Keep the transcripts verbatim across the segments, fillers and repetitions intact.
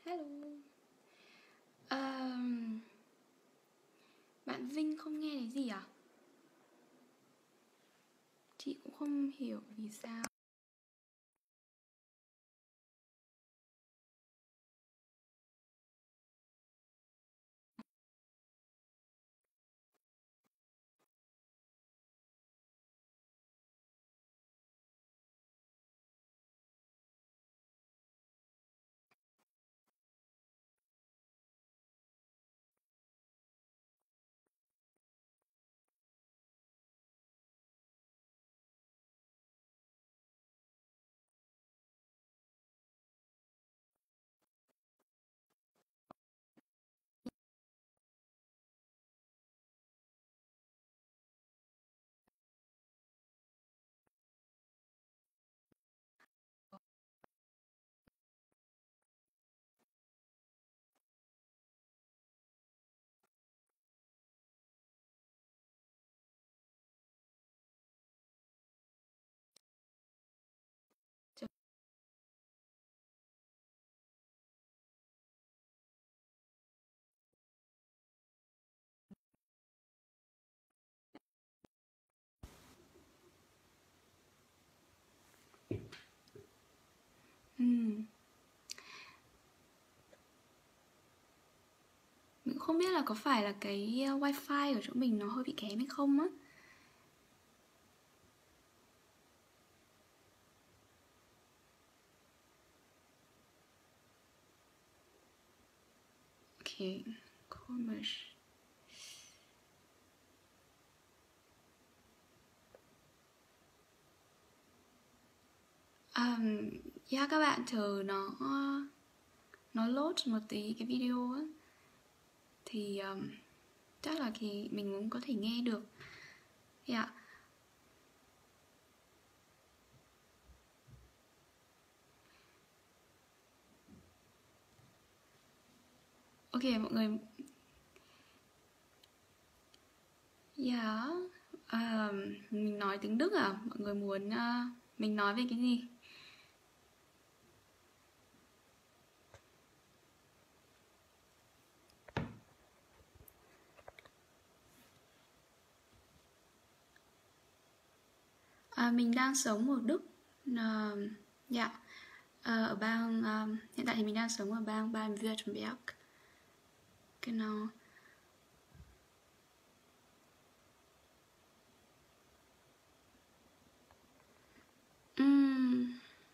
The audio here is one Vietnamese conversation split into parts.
Hello. Ờ, Bạn Vinh không nghe thấy gì à? Chị cũng không hiểu vì sao. Ừm, Mình cũng không biết là có phải là cái uh, wifi ở chỗ mình nó hơi bị kém hay không á. Okay, commerce. Um, yeah, các bạn chờ nó nó load một tí cái video á thì um, chắc là thì mình cũng có thể nghe được. Yeah. Ok mọi người. Yeah. Um, mình nói tiếng Đức à? Mọi người muốn uh, mình nói về cái gì? À, mình đang sống ở Đức. À, dạ. À, ở bang à, hiện tại thì mình đang sống ở bang Baden-Württemberg. Genau. Ừm.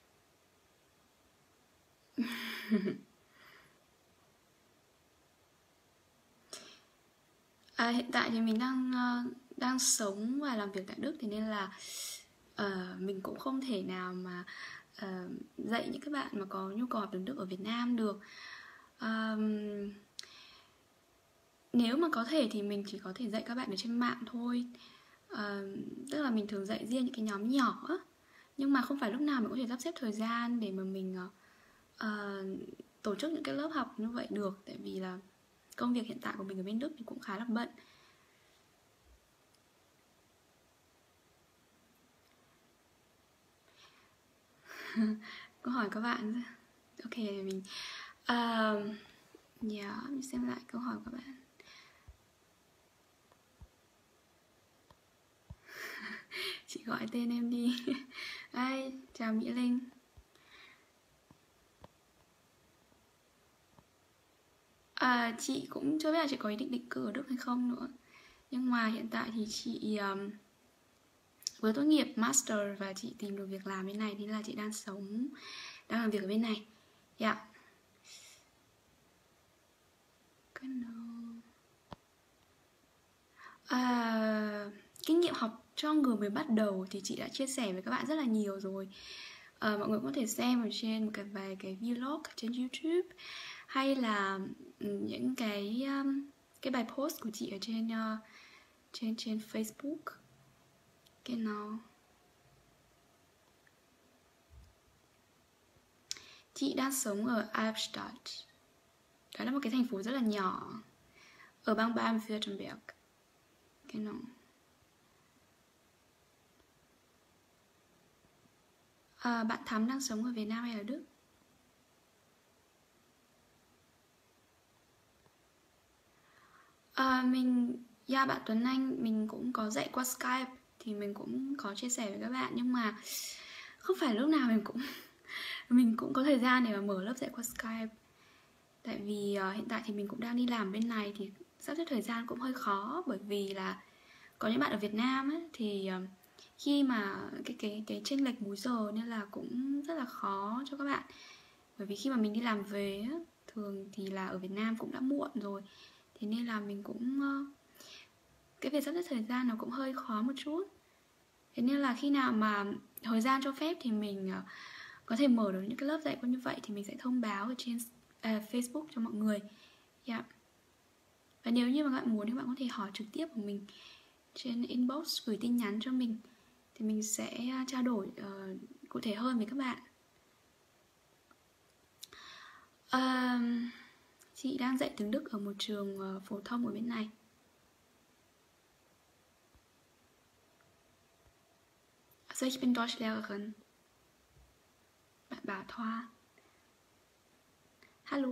À, hiện tại thì mình đang uh, đang sống và làm việc tại Đức, thế nên là uh, mình cũng không thể nào mà uh, dạy những các bạn mà có nhu cầu học tiếng Đức ở Việt Nam được. Um, Nếu mà có thể thì mình chỉ có thể dạy các bạn ở trên mạng thôi. uh, Tức là mình thường dạy riêng những cái nhóm nhỏ á, nhưng mà không phải lúc nào mình có thể sắp xếp thời gian để mà mình uh, uh, tổ chức những cái lớp học như vậy được, tại vì là công việc hiện tại của mình ở bên Đức thì cũng khá là bận. Câu hỏi các bạn. Ok, mình uh, yeah, mình xem lại câu hỏi của các bạn. Chị gọi tên em đi. Hi, chào Mỹ Linh. À, chị cũng chưa biết là chị có ý định định cư ở Đức hay không nữa. Nhưng mà hiện tại thì chị um, vừa tốt nghiệp master và chị tìm được việc làm bên này, nên là chị đang sống, đang làm việc ở bên này. Dạ. Yeah. À, kinh nghiệm học cho người mới bắt đầu thì chị đã chia sẻ với các bạn rất là nhiều rồi. À, mọi người có thể xem ở trên một cái vài cái vlog trên YouTube, hay là những cái um, cái bài post của chị ở trên uh, trên trên Facebook. Cái nào chị đang sống ở Albstadt. Đó là một cái thành phố rất là nhỏ ở bang Baden-Württemberg. Cái nào à, bạn Thắm đang sống ở Việt Nam hay ở Đức? À, mình, yeah, bạn Tuấn Anh mình cũng có dạy qua Skype thì mình cũng có chia sẻ với các bạn, nhưng mà không phải lúc nào mình cũng mình cũng có thời gian để mà mở lớp dạy qua Skype. Tại vì uh, hiện tại thì mình cũng đang đi làm bên này thì sắp xếp thời gian cũng hơi khó, bởi vì là có những bạn ở Việt Nam ấy, thì uh, khi mà cái cái cái chênh lệch múi giờ nên là cũng rất là khó cho các bạn. Bởi vì khi mà mình đi làm về á, thường thì là ở Việt Nam cũng đã muộn rồi, thế nên là mình cũng uh, cái việc sắp xếp thời gian nó cũng hơi khó một chút. Thế nên là khi nào mà thời gian cho phép thì mình uh, có thể mở được những cái lớp dạy như vậy thì mình sẽ thông báo ở trên uh, Facebook cho mọi người. Yeah. Và nếu như mà các bạn muốn thì các bạn có thể hỏi trực tiếp của mình trên inbox, gửi tin nhắn cho mình thì mình sẽ trao đổi uh, cụ thể hơn với các bạn. uh, Chị đang dạy tiếng Đức ở một trường uh, phổ thông ở bên này. Also ich bin Deutschlehrerin. Bạn Bảo Thoa. Hello.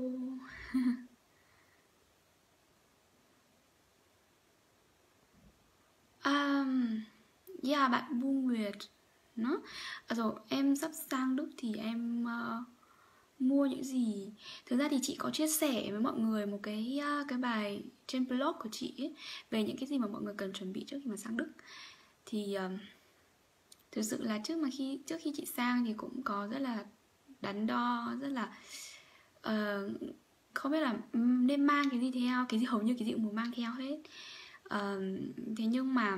um, Yeah, bạn Bu Nguyệt. Nó, also, em sắp sang Đức thì em uh, mua những gì. Thực ra thì chị có chia sẻ với mọi người một cái uh, cái bài trên blog của chị ấy, về những cái gì mà mọi người cần chuẩn bị trước khi mà sang Đức. Thì uh, thực sự là trước mà khi trước khi chị sang thì cũng có rất là đắn đo, rất là uh, không biết là nên mang cái gì theo, cái gì hầu như cái gì cũng muốn mang theo hết. Uh, thế nhưng mà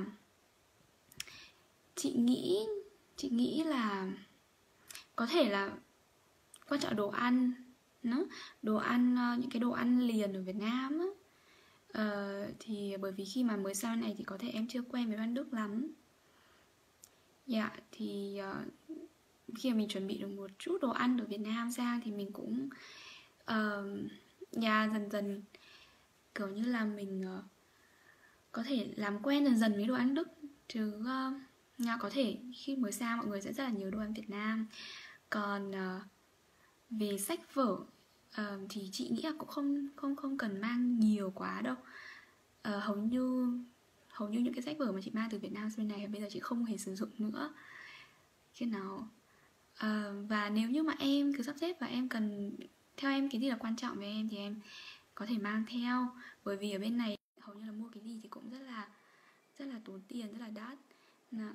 chị nghĩ chị nghĩ là có thể là quan trọng đồ ăn, nó đồ ăn, những cái đồ ăn liền ở Việt Nam á. Uh, thì bởi vì khi mà mới sang này thì có thể em chưa quen với ăn Đức lắm. Dạ, thì uh, khi mà mình chuẩn bị được một chút đồ ăn ở Việt Nam sang thì mình cũng uh, nhà dần dần kiểu như là mình uh, có thể làm quen dần dần với đồ ăn Đức. Chứ uh, nhà có thể khi mới sang mọi người sẽ rất là nhiều đồ ăn Việt Nam. Còn uh, về sách vở uh, thì chị nghĩ là cũng không không không cần mang nhiều quá đâu. Uh, hầu như hầu như những cái sách vở mà chị mang từ Việt Nam sang bên này bây giờ chị không hề sử dụng nữa. Khi nào uh, và nếu như mà em cứ sắp xếp và em cần, theo em cái gì là quan trọng với em thì em có thể mang theo, bởi vì ở bên này hầu như là mua cái gì thì cũng rất là rất là tốn tiền, rất là đắt. Nào.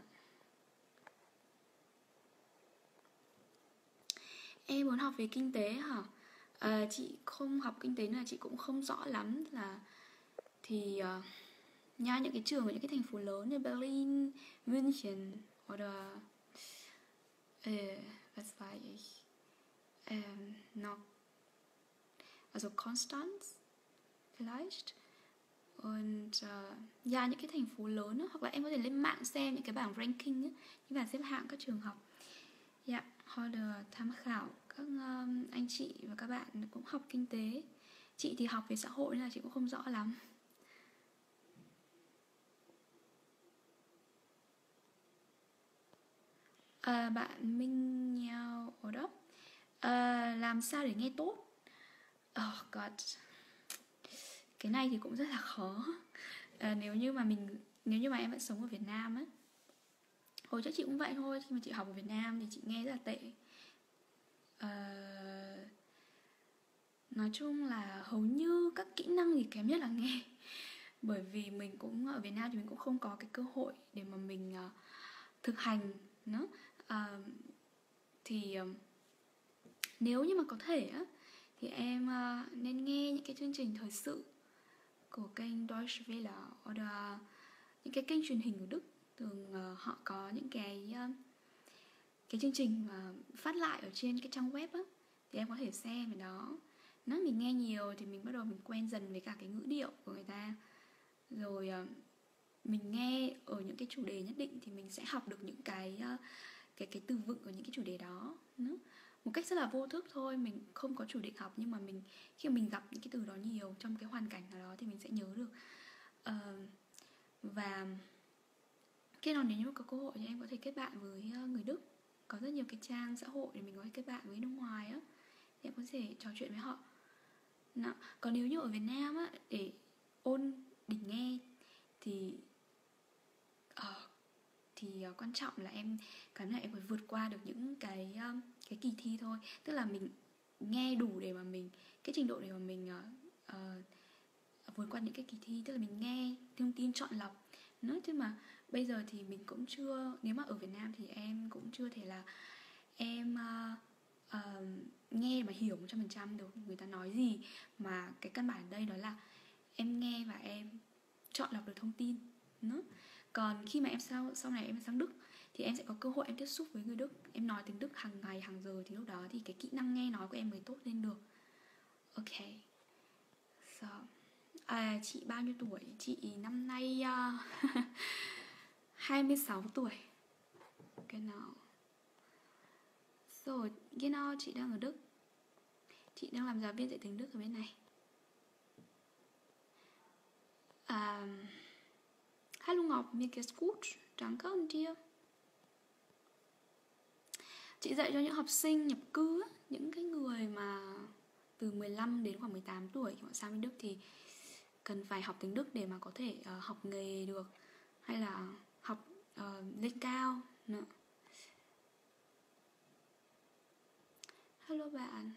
Em muốn học về kinh tế hả? À, chị không học kinh tế nên là chị cũng không rõ lắm là thì uh, nha, những cái trường ở những cái thành phố lớn như Berlin, München oder äh, was war ich ähm, noch also Konstanz vielleicht. Und uh, yeah, những cái thành phố lớn đó, hoặc là em có thể lên mạng xem những cái bảng ranking ấy, những bảng xếp hạng các trường học. Dạ, hoặc là tham khảo các um, anh chị và các bạn cũng học kinh tế. Chị thì học về xã hội nên là chị cũng không rõ lắm. À, bạn Minh Nhau ở đó. À, làm sao để nghe tốt? Oh god, cái này thì cũng rất là khó. À, nếu như mà mình nếu như mà em vẫn sống ở Việt Nam á, hồi trước chị cũng vậy thôi. Khi mà chị học ở Việt Nam thì chị nghe rất là tệ. À, nói chung là hầu như các kỹ năng thì kém nhất là nghe. Bởi vì mình cũng ở Việt Nam thì mình cũng không có cái cơ hội để mà mình uh, thực hành nữa. Uh, thì uh, nếu như mà có thể á, thì em uh, nên nghe những cái chương trình thời sự của kênh Deutsche Welle, hoặc là những cái kênh truyền hình của Đức. Thường uh, họ có những cái uh, cái chương trình mà phát lại ở trên cái trang web á, thì em có thể xem ở đó. Nếu mình nghe nhiều thì mình bắt đầu mình quen dần với cả cái ngữ điệu của người ta. Rồi uh, mình nghe ở những cái chủ đề nhất định thì mình sẽ học được những cái uh, cái cái từ vựng ở những cái chủ đề đó. Nữa. Một cách rất là vô thức thôi, mình không có chủ định học, nhưng mà mình khi mà mình gặp những cái từ đó nhiều trong cái hoàn cảnh nào đó thì mình sẽ nhớ được. Uh, và khi nào nếu như có cơ hội thì em có thể kết bạn với người Đức. Có rất nhiều cái trang xã hội để mình có thể kết bạn với nước ngoài á, thì em có thể trò chuyện với họ. Nào. Còn nếu như ở Việt Nam á, để ôn đỉnh nghe thì uh, thì uh, quan trọng là em cái này em phải vượt qua được những cái um, cái kỳ thi thôi. Tức là mình nghe đủ để mà mình cái trình độ để mà mình uh, uh, vượt qua những cái kỳ thi, tức là mình nghe thông tin chọn lọc nữa. Chứ mà bây giờ thì mình cũng chưa, nếu mà ở Việt Nam thì em cũng chưa thể là em uh, uh, nghe mà hiểu một trăm phần trăm được người ta nói gì. Mà cái căn bản ở đây đó là em nghe và em chọn lọc được thông tin nữa. Còn khi mà em sau, sau này em sang Đức thì em sẽ có cơ hội em tiếp xúc với người Đức, em nói tiếng Đức hàng ngày hàng giờ, thì lúc đó thì cái kỹ năng nghe nói của em mới tốt lên được. Ok. So, à, chị bao nhiêu tuổi? Chị năm nay uh, hai mươi sáu tuổi. Genau. Rồi, genau, chị đang ở Đức. Chị đang làm giáo viên dạy tiếng Đức ở bên này. À, Hallo Ngọc, mir geht's gut. Danke und dir? Chị dạy cho những học sinh nhập cư, những cái người mà từ mười lăm đến khoảng mười tám tuổi khi họ sang bên Đức thì cần phải học tiếng Đức để mà có thể uh, học nghề được, hay là học uh, lên cao nữa. Hello bạn.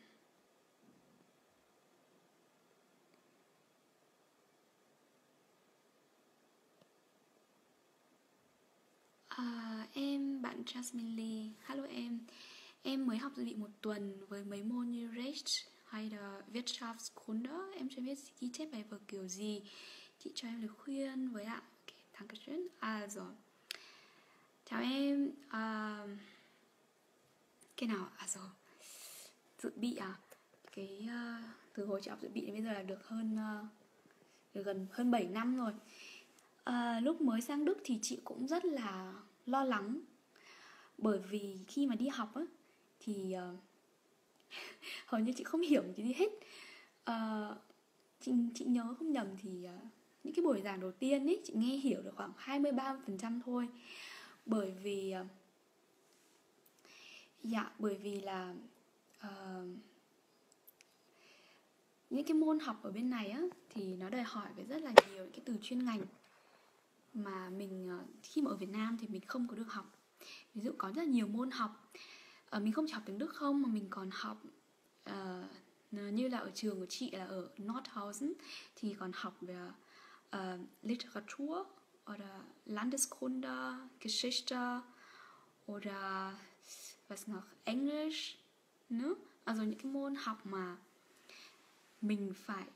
À, em bạn Jasmine Lee. Hello em. Em mới học dự bị một tuần với mấy môn như Recht hay là Wirtschaftskunde. Em chưa biết ghi chép bài vở kiểu gì. Chị cho em lời khuyên với ạ. Okay, Dankeschön. Also, chào em. Uh, cái nào? Also, dự bị à? Cái uh, từ hồi chị học dự bị đến bây giờ là được hơn uh, được gần hơn bảy năm rồi. À, lúc mới sang Đức thì chị cũng rất là lo lắng, bởi vì khi mà đi học á thì uh, hầu như chị không hiểu cái gì hết. uh, chị, chị nhớ không nhầm thì uh, những cái buổi giảng đầu tiên ấy chị nghe hiểu được khoảng hai mươi ba phần trăm thôi. Bởi vì uh, dạ bởi vì là uh, những cái môn học ở bên này á thì nó đòi hỏi về rất là nhiều những cái từ chuyên ngành mà mình khi mà ở Việt Nam thì mình không có được học. Ví dụ có rất là nhiều môn học, uh, mình không chỉ học tiếng Đức không mà mình còn học uh, như là ở trường của chị là ở Nordhausen thì còn học về uh, Literatur oder Landeskunde, Geschichte oder was noch, Englisch nữa. Also những cái môn học mà mình phải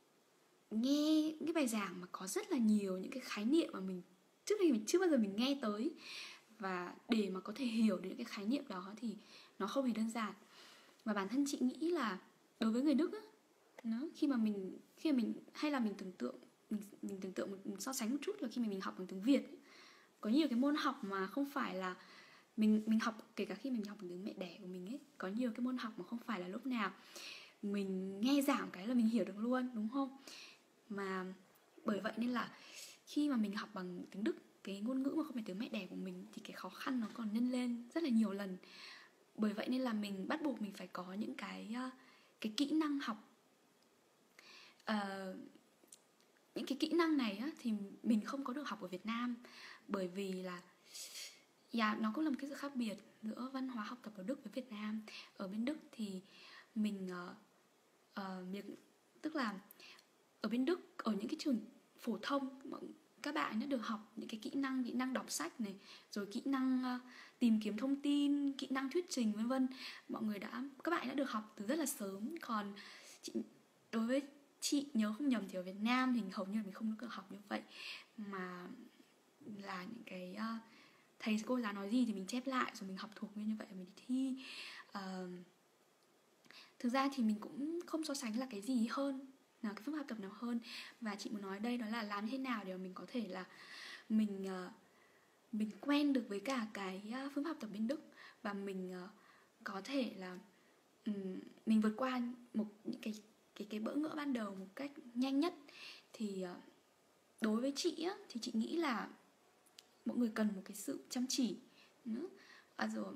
nghe những cái bài giảng mà có rất là nhiều những cái khái niệm mà mình trước đây mình chưa bao giờ mình nghe tới, và để mà có thể hiểu được những cái khái niệm đó thì nó không hề đơn giản. Và bản thân chị nghĩ là đối với người Đức á, nó, khi mà mình khi mà mình hay là mình tưởng tượng mình, mình tưởng tượng mình so sánh một chút là khi mà mình học bằng tiếng Việt, có nhiều cái môn học mà không phải là mình mình học, kể cả khi mình học bằng tiếng mẹ đẻ của mình ấy, có nhiều cái môn học mà không phải là lúc nào mình nghe giảng cái là mình hiểu được luôn, đúng không? Mà bởi vậy nên là khi mà mình học bằng tiếng Đức, cái ngôn ngữ mà không phải tiếng mẹ đẻ của mình, thì cái khó khăn nó còn nhân lên rất là nhiều lần. Bởi vậy nên là mình bắt buộc mình phải có những cái cái kỹ năng học. uh, Những cái kỹ năng này á, thì mình không có được học ở Việt Nam. Bởi vì là yeah, nó cũng là một cái sự khác biệt giữa văn hóa học tập ở Đức với Việt Nam. Ở bên Đức thì mình uh, uh, tức là ở bên Đức, ở những cái trường phổ thông, các bạn đã được học những cái kỹ năng, kỹ năng đọc sách này, rồi kỹ năng uh, tìm kiếm thông tin, kỹ năng thuyết trình vân vân. Mọi người đã, các bạn đã được học từ rất là sớm. Còn chị, đối với chị nhớ không nhầm thì ở Việt Nam thì hầu như mình không được học như vậy, mà là những cái uh, thầy cô giáo nói gì thì mình chép lại rồi mình học thuộc như vậy mình đi thi. Uh, thực ra thì mình cũng không so sánh là cái gì hơn, là cái phương pháp tập nào hơn. Và chị muốn nói đây đó là làm thế nào để mình có thể là mình uh, mình quen được với cả cái uh, phương pháp tập bên Đức, và mình uh, có thể là um, mình vượt qua một những cái cái cái bỡ ngỡ ban đầu một cách nhanh nhất. Thì uh, đối với chị á, thì chị nghĩ là mọi người cần một cái sự chăm chỉ nữa. À rồi,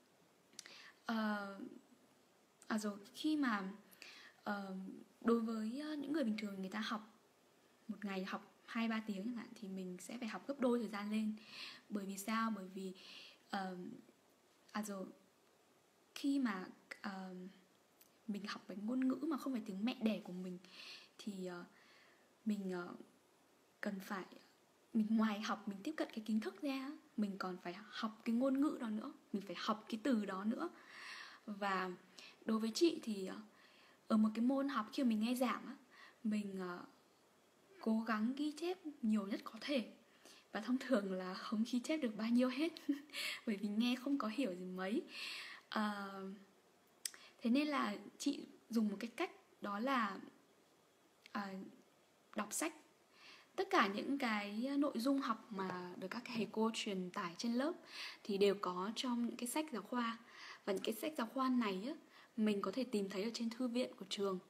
uh, à rồi khi mà uh, đối với những người bình thường, người ta học một ngày học hai ba tiếng chẳng hạn thì mình sẽ phải học gấp đôi thời gian lên. Bởi vì sao? Bởi vì uh, à rồi khi mà uh, mình học cái ngôn ngữ mà không phải tiếng mẹ đẻ của mình thì uh, mình uh, cần phải mình ngoài học mình tiếp cận cái kiến thức ra, mình còn phải học cái ngôn ngữ đó nữa, mình phải học cái từ đó nữa. Và đối với chị thì uh, ở một cái môn học khi mà mình nghe giảng á, mình uh, cố gắng ghi chép nhiều nhất có thể. Và thông thường là không ghi chép được bao nhiêu hết bởi vì nghe không có hiểu gì mấy. uh, Thế nên là chị dùng một cái cách đó là uh, đọc sách. Tất cả những cái nội dung học mà được các thầy cô truyền tải trên lớp thì đều có trong những cái sách giáo khoa. Và những cái sách giáo khoa này á, mình có thể tìm thấy ở trên thư viện của trường.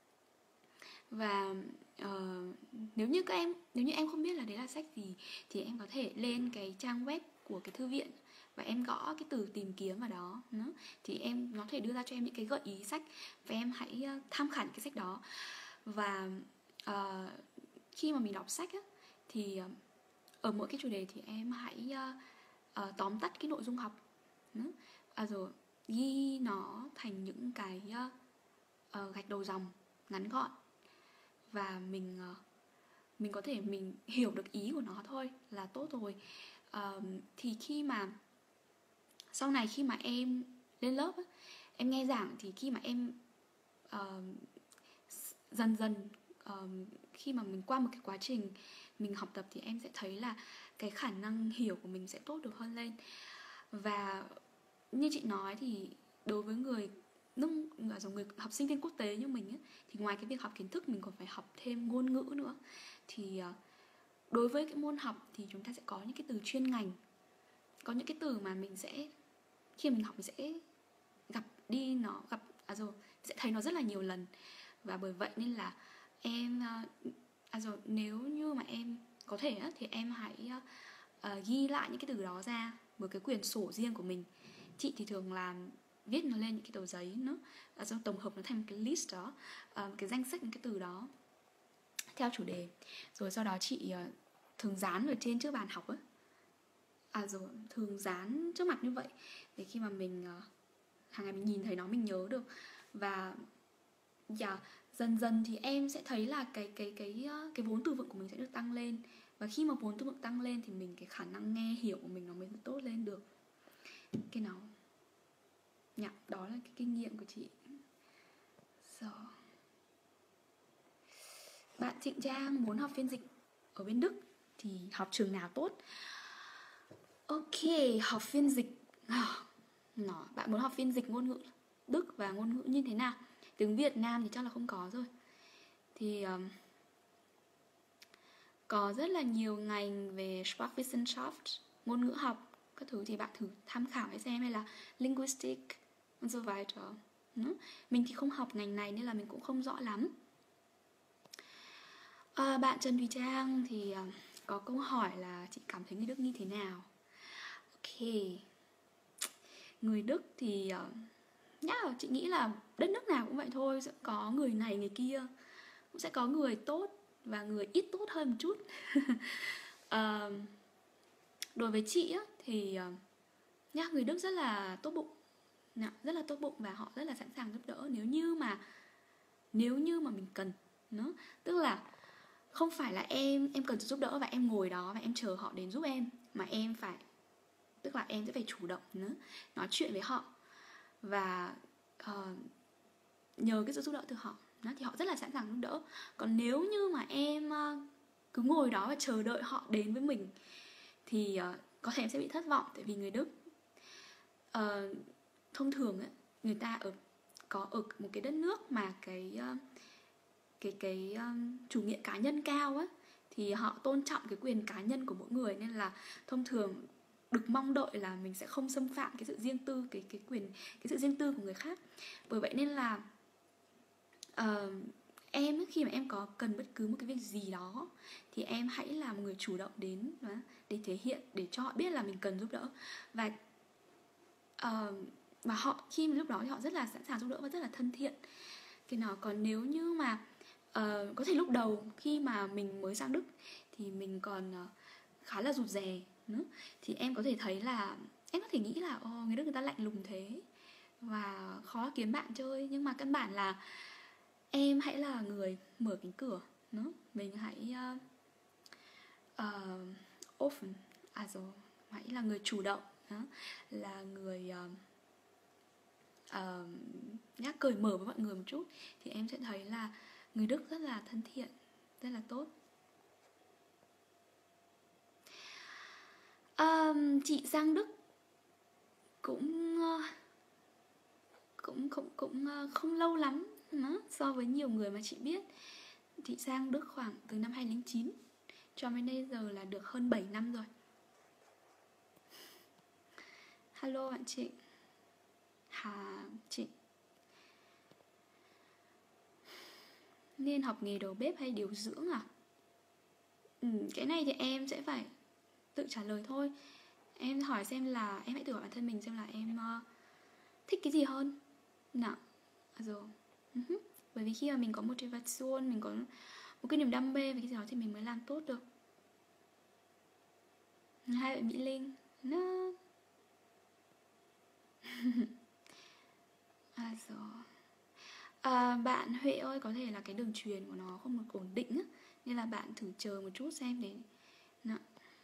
Và uh, nếu như các em nếu như em không biết là đấy là sách gì thì em có thể lên cái trang web của cái thư viện và em gõ cái từ tìm kiếm vào đó nữa, thì em nó thể đưa ra cho em những cái gợi ý sách và em hãy uh, tham khảo những cái sách đó. Và uh, khi mà mình đọc sách á, thì uh, ở mỗi cái chủ đề thì em hãy uh, uh, tóm tắt cái nội dung học nữa. À, rồi ghi nó thành những cái uh, uh, gạch đầu dòng ngắn gọn, và mình uh, mình có thể mình hiểu được ý của nó thôi là tốt rồi. Uh, thì khi mà sau này khi mà em lên lớp á, em nghe giảng thì khi mà em uh, dần dần uh, khi mà mình qua một cái quá trình mình học tập thì em sẽ thấy là cái khả năng hiểu của mình sẽ tốt được hơn lên. Và như chị nói thì đối với người nước người học sinh viên quốc tế như mình ấy, thì ngoài cái việc học kiến thức mình còn phải học thêm ngôn ngữ nữa. Thì đối với cái môn học thì chúng ta sẽ có những cái từ chuyên ngành, có những cái từ mà mình sẽ khi mình học mình sẽ gặp đi nó gặp à rồi sẽ thấy nó rất là nhiều lần. Và bởi vậy nên là em à rồi nếu như mà em có thể á, thì em hãy uh, ghi lại những cái từ đó ra một cái quyển sổ riêng của mình. Chị thì thường làm viết nó lên những cái tờ giấy nữa, à, rồi tổng hợp nó thành một cái list đó, uh, cái danh sách những cái từ đó theo chủ đề. Rồi sau đó chị uh, thường dán ở trên trước bàn học ấy. À rồi thường dán trước mặt như vậy để khi mà mình uh, hàng ngày mình nhìn thấy nó mình nhớ được. Và yeah, dần dần thì em sẽ thấy là cái cái cái cái vốn từ vựng của mình sẽ được tăng lên. Và khi mà vốn từ vựng tăng lên thì mình cái khả năng nghe hiểu của mình nó mới tốt lên được. Cái nào dạ, đó là cái kinh nghiệm của chị. So. Bạn Trịnh Trang muốn học phiên dịch ở bên Đức thì học trường nào tốt? Ok, học phiên dịch nó, bạn muốn học phiên dịch ngôn ngữ Đức và ngôn ngữ như thế nào? Tiếng Việt Nam thì chắc là không có rồi. Thì um, có rất là nhiều ngành về Sprachwissenschaft, ngôn ngữ học các thứ, thì bạn thử tham khảoให้xem, hay là linguistic und so weiter. Mình thì không học ngành này nên là mình cũng không rõ lắm. À, bạn Trần Thùy Trang thì uh, có câu hỏi là chị cảm thấy người Đức như thế nào? Ok, người Đức thì uh, yeah, chị nghĩ là đất nước nào cũng vậy thôi, sẽ có người này người kia, cũng sẽ có người tốt và người ít tốt hơn một chút. uh, Đối với chị á, thì uh, yeah, người Đức rất là tốt bụng, rất là tốt bụng và họ rất là sẵn sàng giúp đỡ nếu như mà nếu như mà mình cần nó. Tức là không phải là em em cần giúp đỡ và em ngồi đó và em chờ họ đến giúp em, mà em phải tức là em sẽ phải chủ động nữa, nói chuyện với họ và uh, nhờ cái sự giúp đỡ từ họ đó, thì họ rất là sẵn sàng giúp đỡ. Còn nếu như mà em uh, cứ ngồi đó và chờ đợi họ đến với mình thì uh, có thể em sẽ bị thất vọng. Tại vì người Đức uh, thông thường ấy, người ta ở có ở một cái đất nước mà cái uh, cái cái um, chủ nghĩa cá nhân cao á, thì họ tôn trọng cái quyền cá nhân của mỗi người, nên là thông thường được mong đợi là mình sẽ không xâm phạm cái sự riêng tư, cái cái quyền cái sự riêng tư của người khác. Bởi vậy nên là uh, em khi mà em có cần bất cứ một cái việc gì đó thì em hãy là một người chủ động đến để thể hiện, để cho họ biết là mình cần giúp đỡ. Và uh, và họ khi mà lúc đó thì họ rất là sẵn sàng giúp đỡ và rất là thân thiện. Cái nào còn nếu như mà uh, có thể lúc đầu khi mà mình mới sang Đức thì mình còn uh, khá là rụt rè nữa. Thì em có thể thấy là em có thể nghĩ là oh, người Đức người ta lạnh lùng thế và khó kiếm bạn chơi, nhưng mà căn bản là em hãy là người mở cánh cửa nữa. Mình hãy uh, uh, open, also hãy là người chủ động đó. Là người uh, uh, nhắc cởi mở với mọi người một chút thì em sẽ thấy là người Đức rất là thân thiện, rất là tốt. Um, chị sang Đức cũng uh, cũng cũng cũng uh, không lâu lắm đó, so với nhiều người mà chị biết. Chị sang Đức khoảng từ năm hai không không chín cho đến bây giờ là được hơn bảy năm rồi. Hello bạn chị Hà chị. Nên học nghề đầu bếp hay điều dưỡng à? Ừ, cái này thì em sẽ phải tự trả lời thôi. Em hỏi xem là em hãy tự hỏi bản thân mình xem là em uh, thích cái gì hơn nào. Rồi. Uh-huh. Bởi vì khi mà mình có motivation, mình có một cái niềm đam mê về cái gì đó thì mình mới làm tốt được. Hai bạn Mỹ Linh no. À rồi. À, bạn Huệ ơi, có thể là cái đường truyền của nó không được ổn định á, nên là bạn thử chờ một chút xem để nào.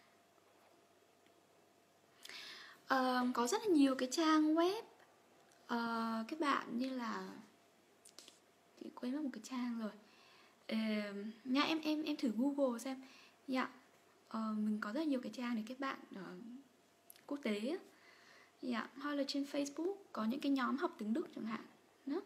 À, có rất là nhiều cái trang web à, các bạn như là chị quên mất một cái trang rồi. À, nha em em em thử Google xem. Dạ. À, mình có rất là nhiều cái trang để các bạn uh, quốc tế á. Dạ, hoặc là trên Facebook có những cái nhóm học tiếng Đức chẳng hạn. Đó.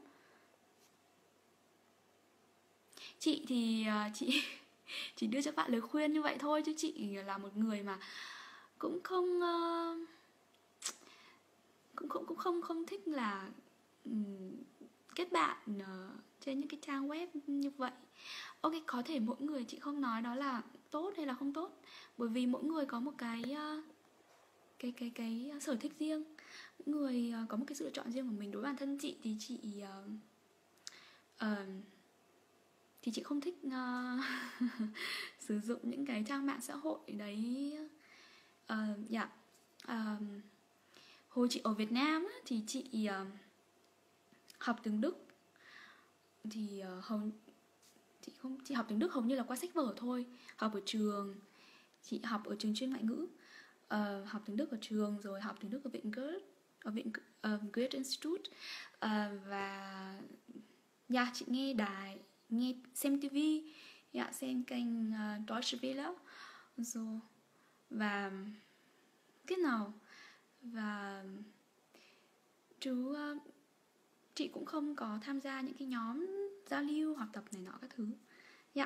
Chị thì uh, chị chỉ đưa cho bạn lời khuyên như vậy thôi, chứ chị là một người mà cũng không uh, cũng cũng cũng không không thích là um, kết bạn uh, trên những cái trang web như vậy. Ok, có thể mỗi người, chị không nói đó là tốt hay là không tốt, bởi vì mỗi người có một cái uh, cái cái cái sở thích riêng, mỗi người uh, có một cái sự lựa chọn riêng của mình. Đối với bản thân chị thì chị uh, uh, thì chị không thích uh, sử dụng những cái trang mạng xã hội đấy. uh, yeah. uh, Hồi chị ở Việt Nam á, thì chị uh, học tiếng Đức thì uh, hầu chị không chị học tiếng Đức hầu như là qua sách vở thôi. Học ở trường, chị học ở trường chuyên ngoại ngữ, uh, học tiếng Đức ở trường, rồi học tiếng Đức ở viện Goethe, ở viện uh, Goethe Institute, uh, và yeah, chị nghe đài, nghe xem tivi, yeah, xem kênh uh, Deutsche Welle rồi, và cái nào và chứ uh, chị cũng không có tham gia những cái nhóm giao lưu học tập này nọ các thứ. Dạ.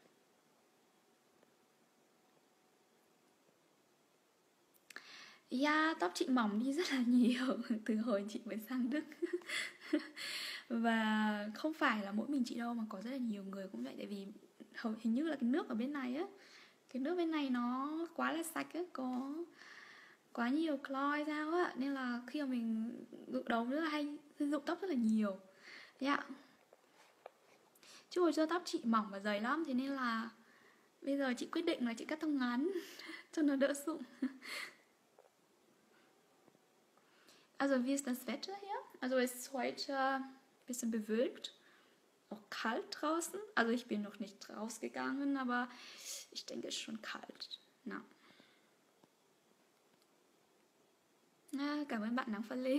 Dạ, tóc chị mỏng đi rất là nhiều từ hồi chị mới sang Đức. Và không phải là mỗi mình chị đâu mà có rất là nhiều người cũng vậy. Tại vì hình như là cái nước ở bên này á, cái nước bên này nó quá là sạch á, có quá nhiều cloi sao á, nên là khi mà mình gội đầu rất là hay sử dụng tóc rất là nhiều. Dạ. Chứ hồi xưa tóc chị mỏng và dày lắm, thế nên là bây giờ chị quyết định là chị cắt tóc ngắn cho nó đỡ rụng. Also wie ist das Wetter hier? Also es ist heute ein bisschen bewölkt, auch kalt draußen. Also ich bin noch nicht rausgegangen, aber ich denke es ist schon kalt. Na. À, cảm ơn bạn nắng phân lê.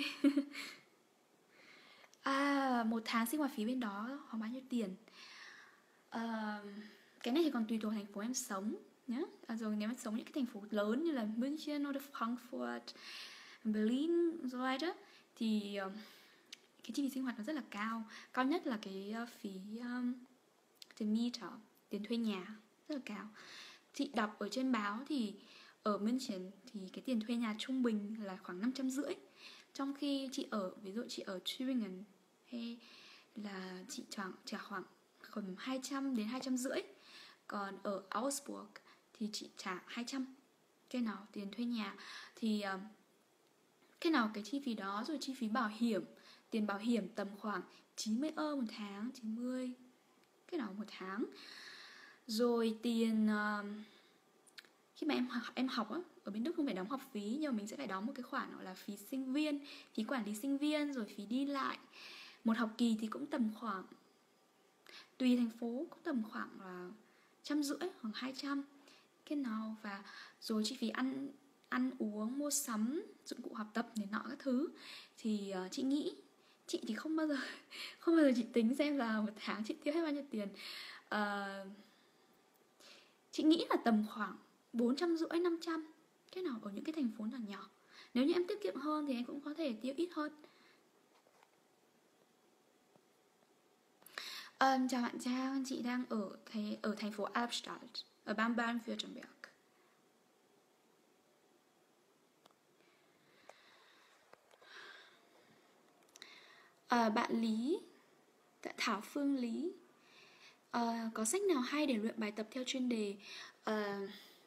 À, một tháng sinh hoạt phí bên đó khoảng bao nhiêu tiền? À, cái này thì còn tùy thuộc thành phố em sống nhé. À, rồi nếu em sống những cái thành phố lớn như là München hoặc Frankfurt, Berlin rồi đó, thì uh, cái chi phí sinh hoạt nó rất là cao. Cao nhất là cái uh, phí um, tiền meter, tiền thuê nhà rất là cao. Chị đọc ở trên báo thì ở München thì cái tiền thuê nhà trung bình là khoảng năm trăm rưỡi. Trong khi chị ở, ví dụ chị ở Tübingen hay là chị trả, trả khoảng khoảng hai trăm đến hai trăm rưỡi. Còn ở Augsburg thì chị trả hai trăm. Cái nào tiền thuê nhà thì uh, cái nào cái chi phí đó, rồi chi phí bảo hiểm, tiền bảo hiểm tầm khoảng chín mươi euro một tháng, chín mươi cái nào một tháng. Rồi tiền uh, khi mà em học, em học á, ở bên Đức không phải đóng học phí, nhưng mà mình sẽ phải đóng một cái khoản gọi là phí sinh viên, phí quản lý sinh viên, rồi phí đi lại. Một học kỳ thì cũng tầm khoảng, tùy thành phố, cũng tầm khoảng là trăm rưỡi khoảng hai trăm cái nào. Và rồi chi phí ăn ăn uống, mua sắm, dụng cụ học tập này nọ các thứ. Thì uh, chị nghĩ, chị thì không bao giờ không bao giờ chị tính xem là một tháng chị tiêu hết bao nhiêu tiền. uh, Chị nghĩ là tầm khoảng bốn trăm rưỡi, năm trăm cái nào ở những cái thành phố nhỏ nhỏ. Nếu như em tiết kiệm hơn thì em cũng có thể tiêu ít hơn. Um, chào bạn Trang, chị đang ở thế, ở thành phố Albstadt, ở bang Baden-Württemberg. À, bạn Lý, Thảo Phương Lý, à, có sách nào hay để luyện bài tập theo chuyên đề? À,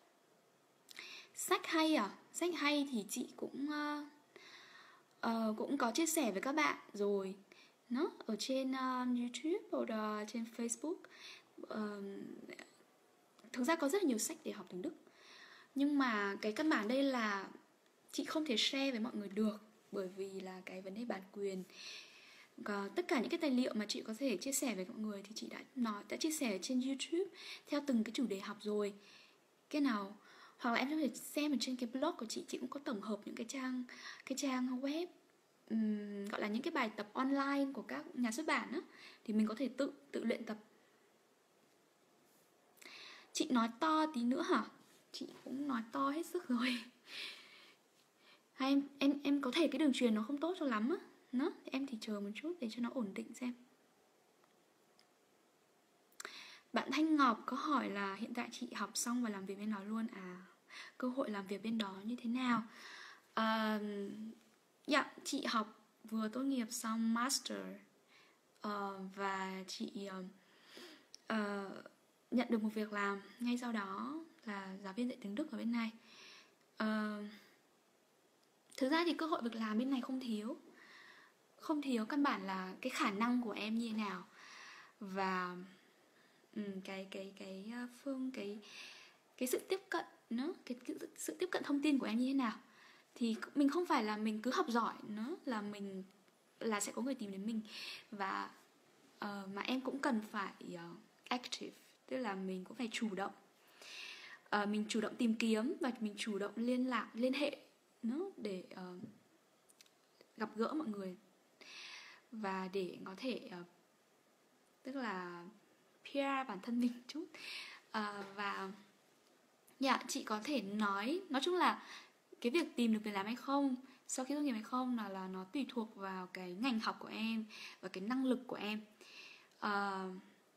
sách hay à? Sách hay thì chị cũng uh, uh, cũng có chia sẻ với các bạn rồi. Nó ở trên uh, YouTube hoặc là trên Facebook. Uh, thực ra có rất là nhiều sách để học tiếng Đức. Nhưng mà cái căn bản đây là chị không thể share với mọi người được, bởi vì là cái vấn đề bản quyền. Và tất cả những cái tài liệu mà chị có thể chia sẻ với mọi người thì chị đã nói đã chia sẻ trên YouTube theo từng cái chủ đề học rồi. Cái nào hoặc là em có thể xem ở trên cái blog của chị, chị cũng có tổng hợp những cái trang cái trang web um, gọi là những cái bài tập online của các nhà xuất bản á, thì mình có thể tự tự luyện tập. Chị nói to tí nữa hả? Chị cũng nói to hết sức rồi. Hay em em em có thể cái đường truyền nó không tốt cho lắm á. Nó, em thì chờ một chút để cho nó ổn định xem. Bạn Thanh Ngọc có hỏi là hiện tại chị học xong và làm việc bên đó luôn à? Cơ hội làm việc bên đó như thế nào? À, dạ, chị học vừa tốt nghiệp xong master uh, và chị uh, uh, nhận được một việc làm ngay sau đó là giáo viên dạy tiếng Đức ở bên này. Uh, thực ra thì cơ hội việc làm bên này không thiếu. Không thiếu, căn bản là cái khả năng của em như thế nào và um, cái cái cái phương cái cái sự tiếp cận nữa, cái, cái sự tiếp cận thông tin của em như thế nào. Thì mình không phải là mình cứ học giỏi nữa là mình là sẽ có người tìm đến mình. Và uh, mà em cũng cần phải uh, active, tức là mình cũng phải chủ động. Uh, mình chủ động tìm kiếm và mình chủ động liên lạc, liên hệ nữa để uh, gặp gỡ mọi người và để có thể uh, tức là pê e rờ bản thân mình chút. uh, và dạ, chị có thể nói nói chung là cái việc tìm được việc làm hay không sau khi tốt nghiệp hay không là là nó tùy thuộc vào cái ngành học của em và cái năng lực của em. Uh,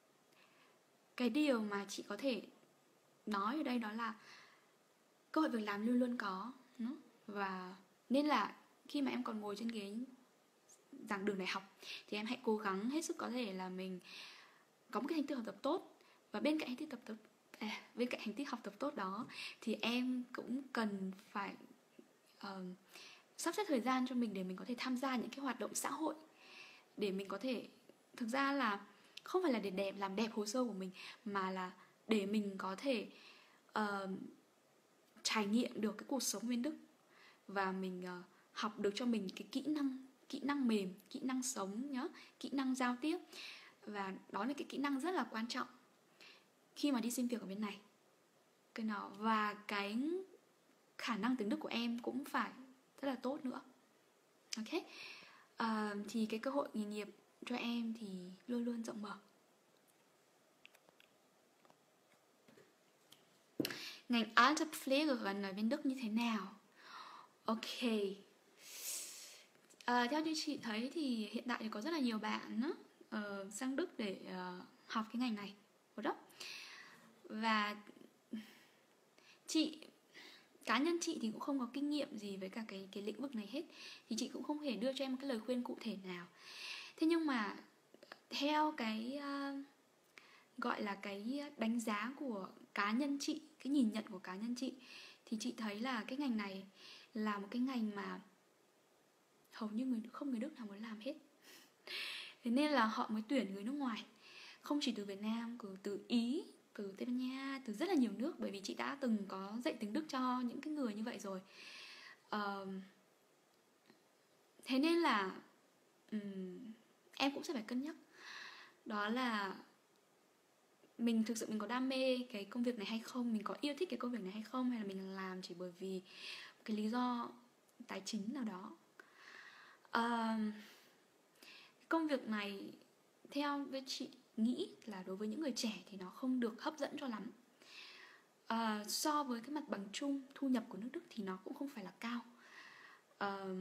cái điều mà chị có thể nói ở đây đó là cơ hội việc làm luôn luôn có. Và nên là khi mà em còn ngồi trên ghế giảng đường đại học thì em hãy cố gắng hết sức có thể là mình có một cái thành tích học tập tốt. Và bên cạnh thành tích tập tập à, bên cạnh thành tích học tập tốt đó thì em cũng cần phải uh, sắp xếp thời gian cho mình để mình có thể tham gia những cái hoạt động xã hội, để mình có thể, thực ra là không phải là để đẹp làm đẹp hồ sơ của mình, mà là để mình có thể uh, trải nghiệm được cái cuộc sống bên Đức và mình uh, học được cho mình cái kỹ năng kỹ năng mềm, kỹ năng sống nhá, kỹ năng giao tiếp. Và đó là cái kỹ năng rất là quan trọng khi mà đi xin việc ở bên này. Cái nào và cái khả năng tiếng Đức của em cũng phải rất là tốt nữa. Ok. À, thì cái cơ hội nghề nghiệp cho em thì luôn luôn rộng mở. Ngành Altenpflegerin ở bên Đức như thế nào? Ok. À, theo như chị thấy thì hiện tại thì có rất là nhiều bạn đó, uh, sang Đức để uh, học cái ngành này ở đó. Và chị, cá nhân chị thì cũng không có kinh nghiệm gì với cả cái, cái lĩnh vực này hết, thì chị cũng không thể đưa cho em một cái lời khuyên cụ thể nào. Thế nhưng mà theo cái uh, gọi là cái đánh giá của cá nhân chị, cái nhìn nhận của cá nhân chị, thì chị thấy là cái ngành này là một cái ngành mà hầu như người không người Đức nào muốn làm hết. Thế nên là họ mới tuyển người nước ngoài. không chỉ từ Việt Nam, từ Ý, từ Tây Ban Nha, từ rất là nhiều nước, bởi vì chị đã từng có dạy tiếng Đức cho những cái người như vậy rồi. uh, Thế nên là um, em cũng sẽ phải cân nhắc, đó là mình thực sự mình có đam mê cái công việc này hay không, mình có yêu thích cái công việc này hay không, hay là mình làm chỉ bởi vì cái lý do tài chính nào đó. uh, Công việc này theo với chị nghĩ là đối với những người trẻ thì nó không được hấp dẫn cho lắm. uh, So với cái mặt bằng chung thu nhập của nước Đức thì nó cũng không phải là cao. uh,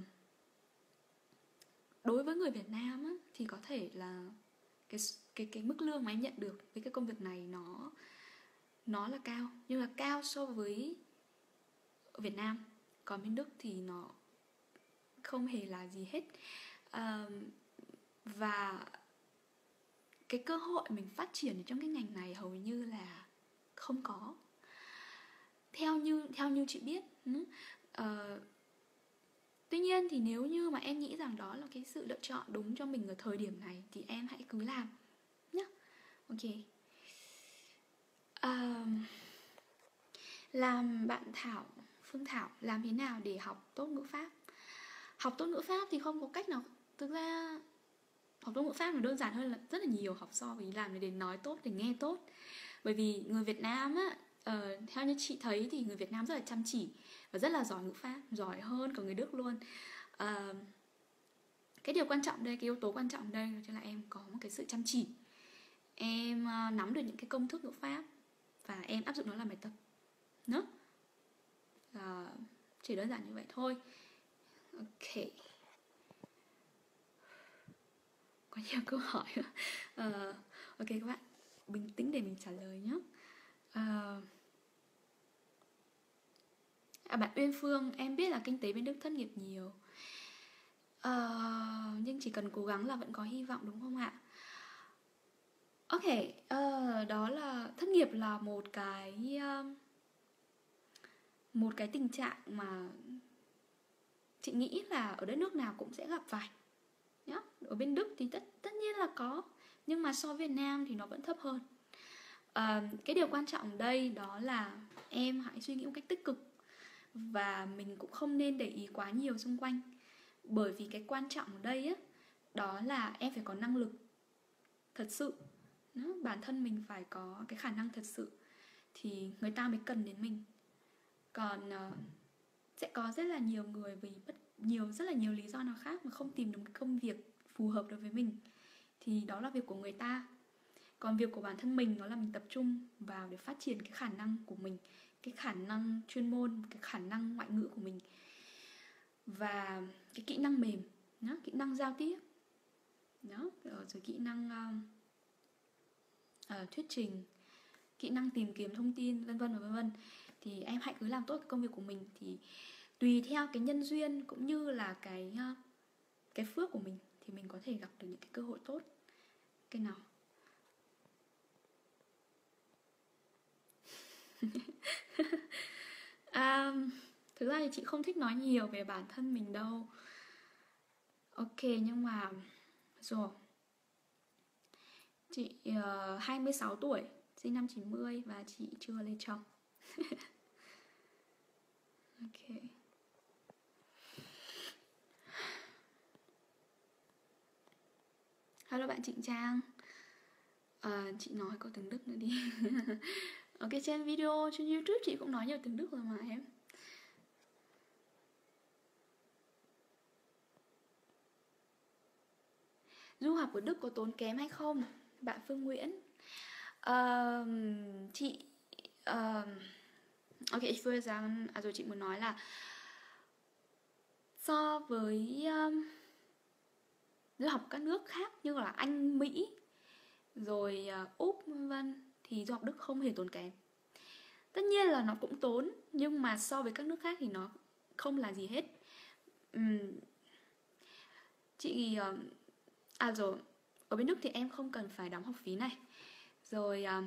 Đối với người Việt Nam á, thì có thể là cái, cái, cái mức lương mà em nhận được với cái công việc này nó nó là cao, nhưng là cao so với ở Việt Nam. Còn bên Đức thì nó không hề là gì hết. uh, Và cái cơ hội mình phát triển trong cái ngành này hầu như là không có. Theo như, theo như chị biết. uh, Tuy nhiên thì nếu như mà em nghĩ rằng đó là cái sự lựa chọn đúng cho mình ở thời điểm này thì em hãy cứ làm nhé. Ok. uh, Làm bạn Thảo, Phương Thảo, làm thế nào để học tốt ngữ pháp? Học tốt ngữ pháp thì không có cách nào. Thực ra học tốt ngữ pháp nó đơn giản hơn là rất là nhiều học so với làm để nói tốt, để nghe tốt. Bởi vì người Việt Nam á, uh, theo như chị thấy thì người Việt Nam rất là chăm chỉ và rất là giỏi ngữ pháp, giỏi hơn cả người Đức luôn. uh, Cái điều quan trọng đây, cái yếu tố quan trọng đây là em có một cái sự chăm chỉ. Em uh, nắm được những cái công thức ngữ pháp và em áp dụng nó làm bài tập nữa. uh, Chỉ đơn giản như vậy thôi. Ok. Có nhiều câu hỏi. uh, Ok các bạn, bình tĩnh để mình trả lời nhé. uh, à, Bạn Uyên Phương, em biết là kinh tế bên Đức thất nghiệp nhiều, uh, nhưng chỉ cần cố gắng là vẫn có hy vọng, đúng không ạ? Ok, uh, đó là thất nghiệp là một cái uh, một cái tình trạng mà chị nghĩ là ở đất nước nào cũng sẽ gặp phải nhá. Ở bên Đức thì tất tất nhiên là có, nhưng mà so với Việt Nam thì nó vẫn thấp hơn. uh, Cái điều quan trọng ở đây đó là em hãy suy nghĩ một cách tích cực, và mình cũng không nên để ý quá nhiều xung quanh. Bởi vì cái quan trọng ở đây á, đó là em phải có năng lực thật sự. Đó, bản thân mình phải có cái khả năng thật sự thì người ta mới cần đến mình. Còn uh, sẽ có rất là nhiều người vì bất nhiều rất là nhiều lý do nào khác mà không tìm được một công việc phù hợp đối với mình, thì đó là việc của người ta. Còn việc của bản thân mình đó là mình tập trung vào để phát triển cái khả năng của mình, cái khả năng chuyên môn, cái khả năng ngoại ngữ của mình, và cái kỹ năng mềm đó, kỹ năng giao tiếp đó, rồi kỹ năng uh, uh, thuyết trình, kỹ năng tìm kiếm thông tin, vân vân và vân vân. Thì em hãy cứ làm tốt cái công việc của mình, thì tùy theo cái nhân duyên cũng như là cái uh, cái phước của mình thì mình có thể gặp được những cái cơ hội tốt. Cái nào à, thực ra thì chị không thích nói nhiều về bản thân mình đâu. Ok, nhưng mà rồi chị uh, hai mươi sáu tuổi, sinh năm chín mươi và chị chưa lấy chồng. Ok. Hello bạn Trịnh Trang. À, chị nói có tiếng Đức nữa đi. Ok, trên video, trên YouTube chị cũng nói nhiều tiếng Đức rồi mà em. Du học ở Đức có tốn kém hay không? Bạn Phương Nguyễn. uh, Chị uh, Ok, ich würde sagen, also chị muốn nói là so với um, du học các nước khác như là Anh, Mỹ, rồi uh, Úc vân vân, thì du học Đức không hề tốn kém. Tất nhiên là nó cũng tốn, nhưng mà so với các nước khác thì nó không là gì hết. uhm, Chị uh, À rồi, ở bên Đức thì em không cần phải đóng học phí này. Rồi uh,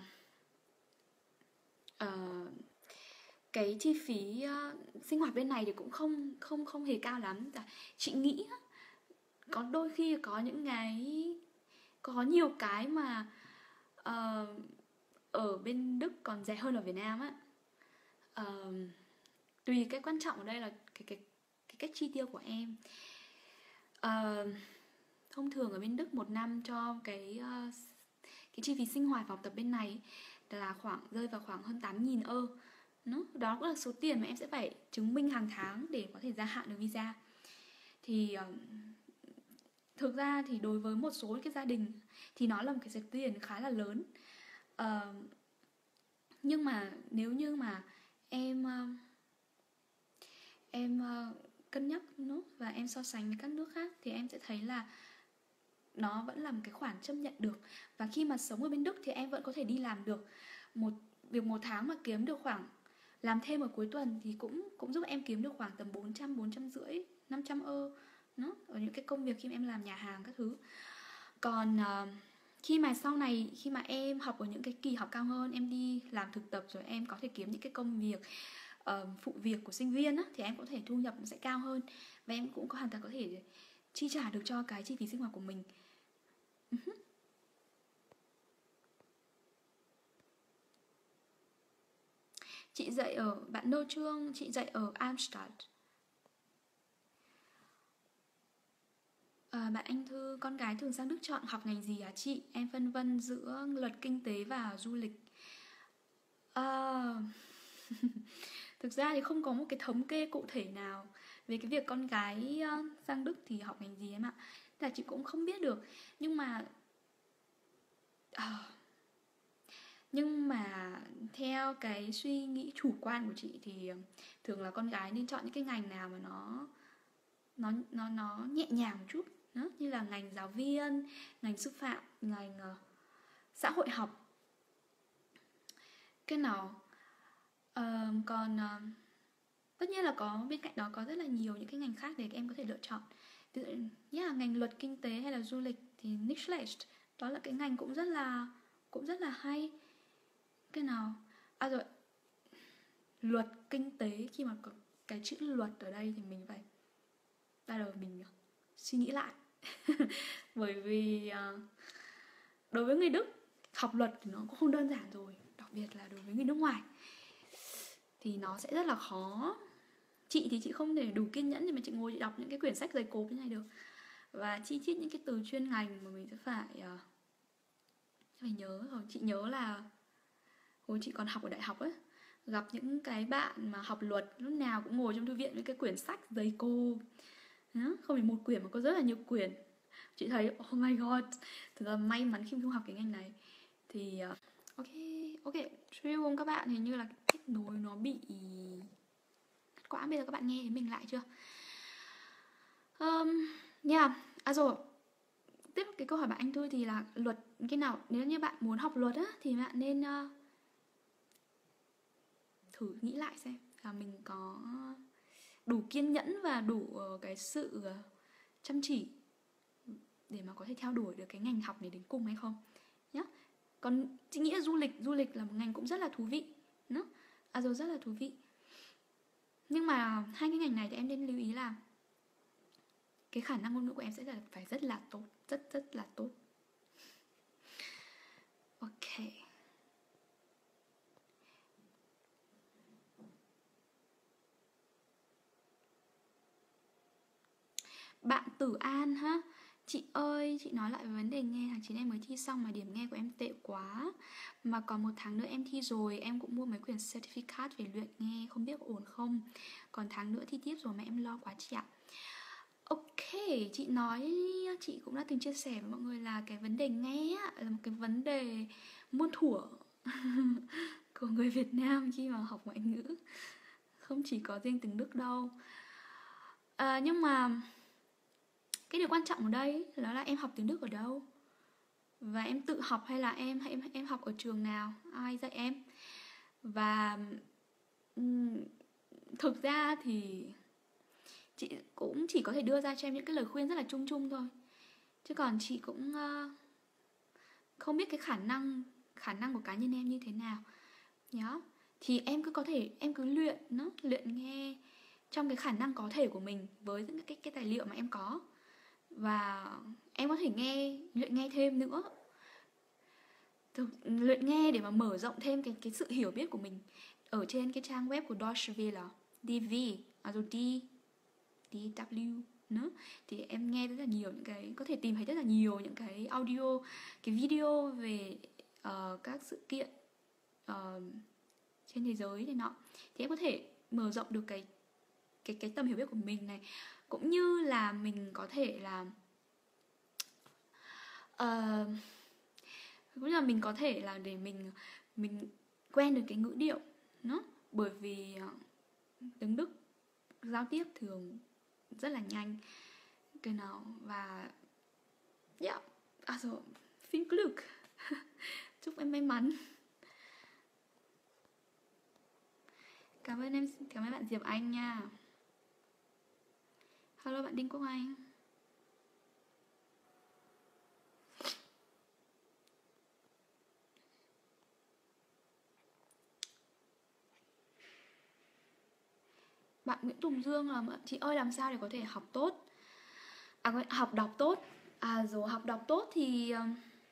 uh, cái chi phí uh, sinh hoạt bên này thì cũng không không không hề cao lắm. Chị nghĩ có đôi khi có những cái có nhiều cái mà Ờ, ở bên Đức còn rẻ hơn ở Việt Nam á. Ờ, tùy, cái quan trọng ở đây là cái cái cái cách chi tiêu của em. Ờ, thông thường ở bên Đức một năm cho cái ờ, cái chi phí sinh hoạt và học tập bên này là khoảng rơi vào khoảng hơn tám nghìn ơ. Nó, đó cũng là số tiền mà em sẽ phải chứng minh hàng tháng để có thể gia hạn được visa. Thì ờ, thực ra thì đối với một số cái gia đình thì nó là một cái số tiền khá là lớn. Ờ, nhưng mà nếu như mà em ờ, em ờ, cân nhắc nó và em so sánh với các nước khác thì em sẽ thấy là nó vẫn là một cái khoản chấp nhận được. Và khi mà sống ở bên Đức thì em vẫn có thể đi làm được. Một việc một tháng mà kiếm được khoảng, làm thêm ở cuối tuần thì cũng cũng giúp em kiếm được khoảng tầm bốn trăm, bốn trăm rưỡi, năm trăm ơ. Nó ở những cái công việc khi mà em làm nhà hàng các thứ. Còn uh, khi mà sau này, khi mà em học ở những cái kỳ học cao hơn, em đi làm thực tập rồi em có thể kiếm những cái công việc uh, phụ việc của sinh viên á, thì em có thể thu nhập sẽ cao hơn. Và em cũng có hoàn toàn có thể chi trả được cho cái chi phí sinh hoạt của mình. Chị dạy ở, bạn Nô Trương, chị dạy ở Amsterdam. À, bạn Anh Thư, con gái thường sang Đức chọn học ngành gì hả chị? Em phân vân giữa luật kinh tế và du lịch. À, thực ra thì không có một cái thống kê cụ thể nào về cái việc con gái ờ, sang Đức thì học ngành gì em ạ. Là chị cũng không biết được. Nhưng mà à, nhưng mà theo cái suy nghĩ chủ quan của chị thì ờ, thường là con gái nên chọn những cái ngành nào mà nó nó nó nó nhẹ nhàng một chút, đó, như là ngành giáo viên, ngành sư phạm, ngành uh, xã hội học, cái nào. Uh, còn uh, tất nhiên là có, bên cạnh đó có rất là nhiều những cái ngành khác để các em có thể lựa chọn. Ví dụ như là ngành luật kinh tế hay là du lịch thì nicht schlecht, đó là cái ngành cũng rất là cũng rất là hay. Cái nào, à rồi, luật kinh tế, khi mà có cái chữ luật ở đây thì mình phải bắt đầu mình suy nghĩ lại. Bởi vì uh, đối với người Đức, học luật thì nó cũng không đơn giản rồi, đặc biệt là đối với người nước ngoài thì nó sẽ rất là khó. Chị thì chị không thể đủ kiên nhẫn để mà chị ngồi chị đọc những cái quyển sách dày cộp như này được. Và chi tiết những cái từ chuyên ngành mà mình sẽ phải uh, phải nhớ rồi. Chị nhớ là hồi chị còn học ở đại học ấy, gặp những cái bạn mà học luật lúc nào cũng ngồi trong thư viện với cái quyển sách dày cộp. Đó, không phải một quyển mà có rất là nhiều quyển. Chị thấy oh my god, thực ra may mắn khi không học cái ngành này. Thì uh, ok, ok, true không các bạn? Hình như là kết nối nó bị cắt quãng. Bây giờ các bạn nghe thấy mình lại chưa? Um, yeah, à rồi, tiếp cái câu hỏi bạn Anh thôi thì là luật cái nào, nếu như bạn muốn học luật á thì bạn nên uh, thử nghĩ lại xem là mình có đủ kiên nhẫn và đủ uh, cái sự uh, chăm chỉ để mà có thể theo đuổi được cái ngành học này đến cùng hay không nhá. Còn chị nghĩ là du lịch du lịch là một ngành cũng rất là thú vị, nó à rồi rất là thú vị. Nhưng mà hai cái ngành này thì em nên lưu ý là cái khả năng ngôn ngữ của em sẽ là phải rất là tốt, rất rất là tốt. Ok. Bạn Tử An ha. Chị ơi, chị nói lại về vấn đề nghe, tháng chín em mới thi xong mà điểm nghe của em tệ quá. Mà còn một tháng nữa em thi rồi, em cũng mua mấy quyển certificate về luyện nghe, không biết có ổn không. Còn tháng nữa thi tiếp rồi mà em lo quá chị ạ. Ok, chị nói, chị cũng đã từng chia sẻ với mọi người là cái vấn đề nghe là một cái vấn đề muôn thuở của người Việt Nam khi mà học ngoại ngữ. Không chỉ có riêng tiếng Đức đâu. À, nhưng mà cái điều quan trọng ở đây đó là em học tiếng Đức ở đâu, và em tự học hay là em hay em, em học ở trường nào, ai dạy em. Và um, thực ra thì chị cũng chỉ có thể đưa ra cho em những cái lời khuyên rất là chung chung thôi, chứ còn chị cũng uh, không biết cái khả năng khả năng của cá nhân em như thế nào nhá. Thì em cứ có thể em cứ luyện nó luyện nghe trong cái khả năng có thể của mình với những cái cái tài liệu mà em có, và em có thể nghe luyện nghe thêm nữa. luyện nghe để mà mở rộng thêm cái cái sự hiểu biết của mình ở trên cái trang web của Deutsche Welle, đê vê, also D, đê vê nữa. Thì em nghe rất là nhiều những cái, có thể tìm thấy rất là nhiều những cái audio, cái video về uh, các sự kiện uh, trên thế giới này nọ. Thì em có thể mở rộng được cái cái cái tầm hiểu biết của mình này, cũng như là mình có thể là uh, cũng như là mình có thể là để mình mình quen được cái ngữ điệu nó, bởi vì tiếng Đức giao tiếp thường rất là nhanh cái nào. Và yeah, also viel Glück. Chúc em may mắn. Cảm ơn em, cảm ơn bạn Diệp Anh nha. Hello bạn Đinh Quốc Anh. Bạn Nguyễn Tùng Dương là chị ơi làm sao để có thể học tốt, à học đọc tốt. À rồi học đọc tốt thì uh,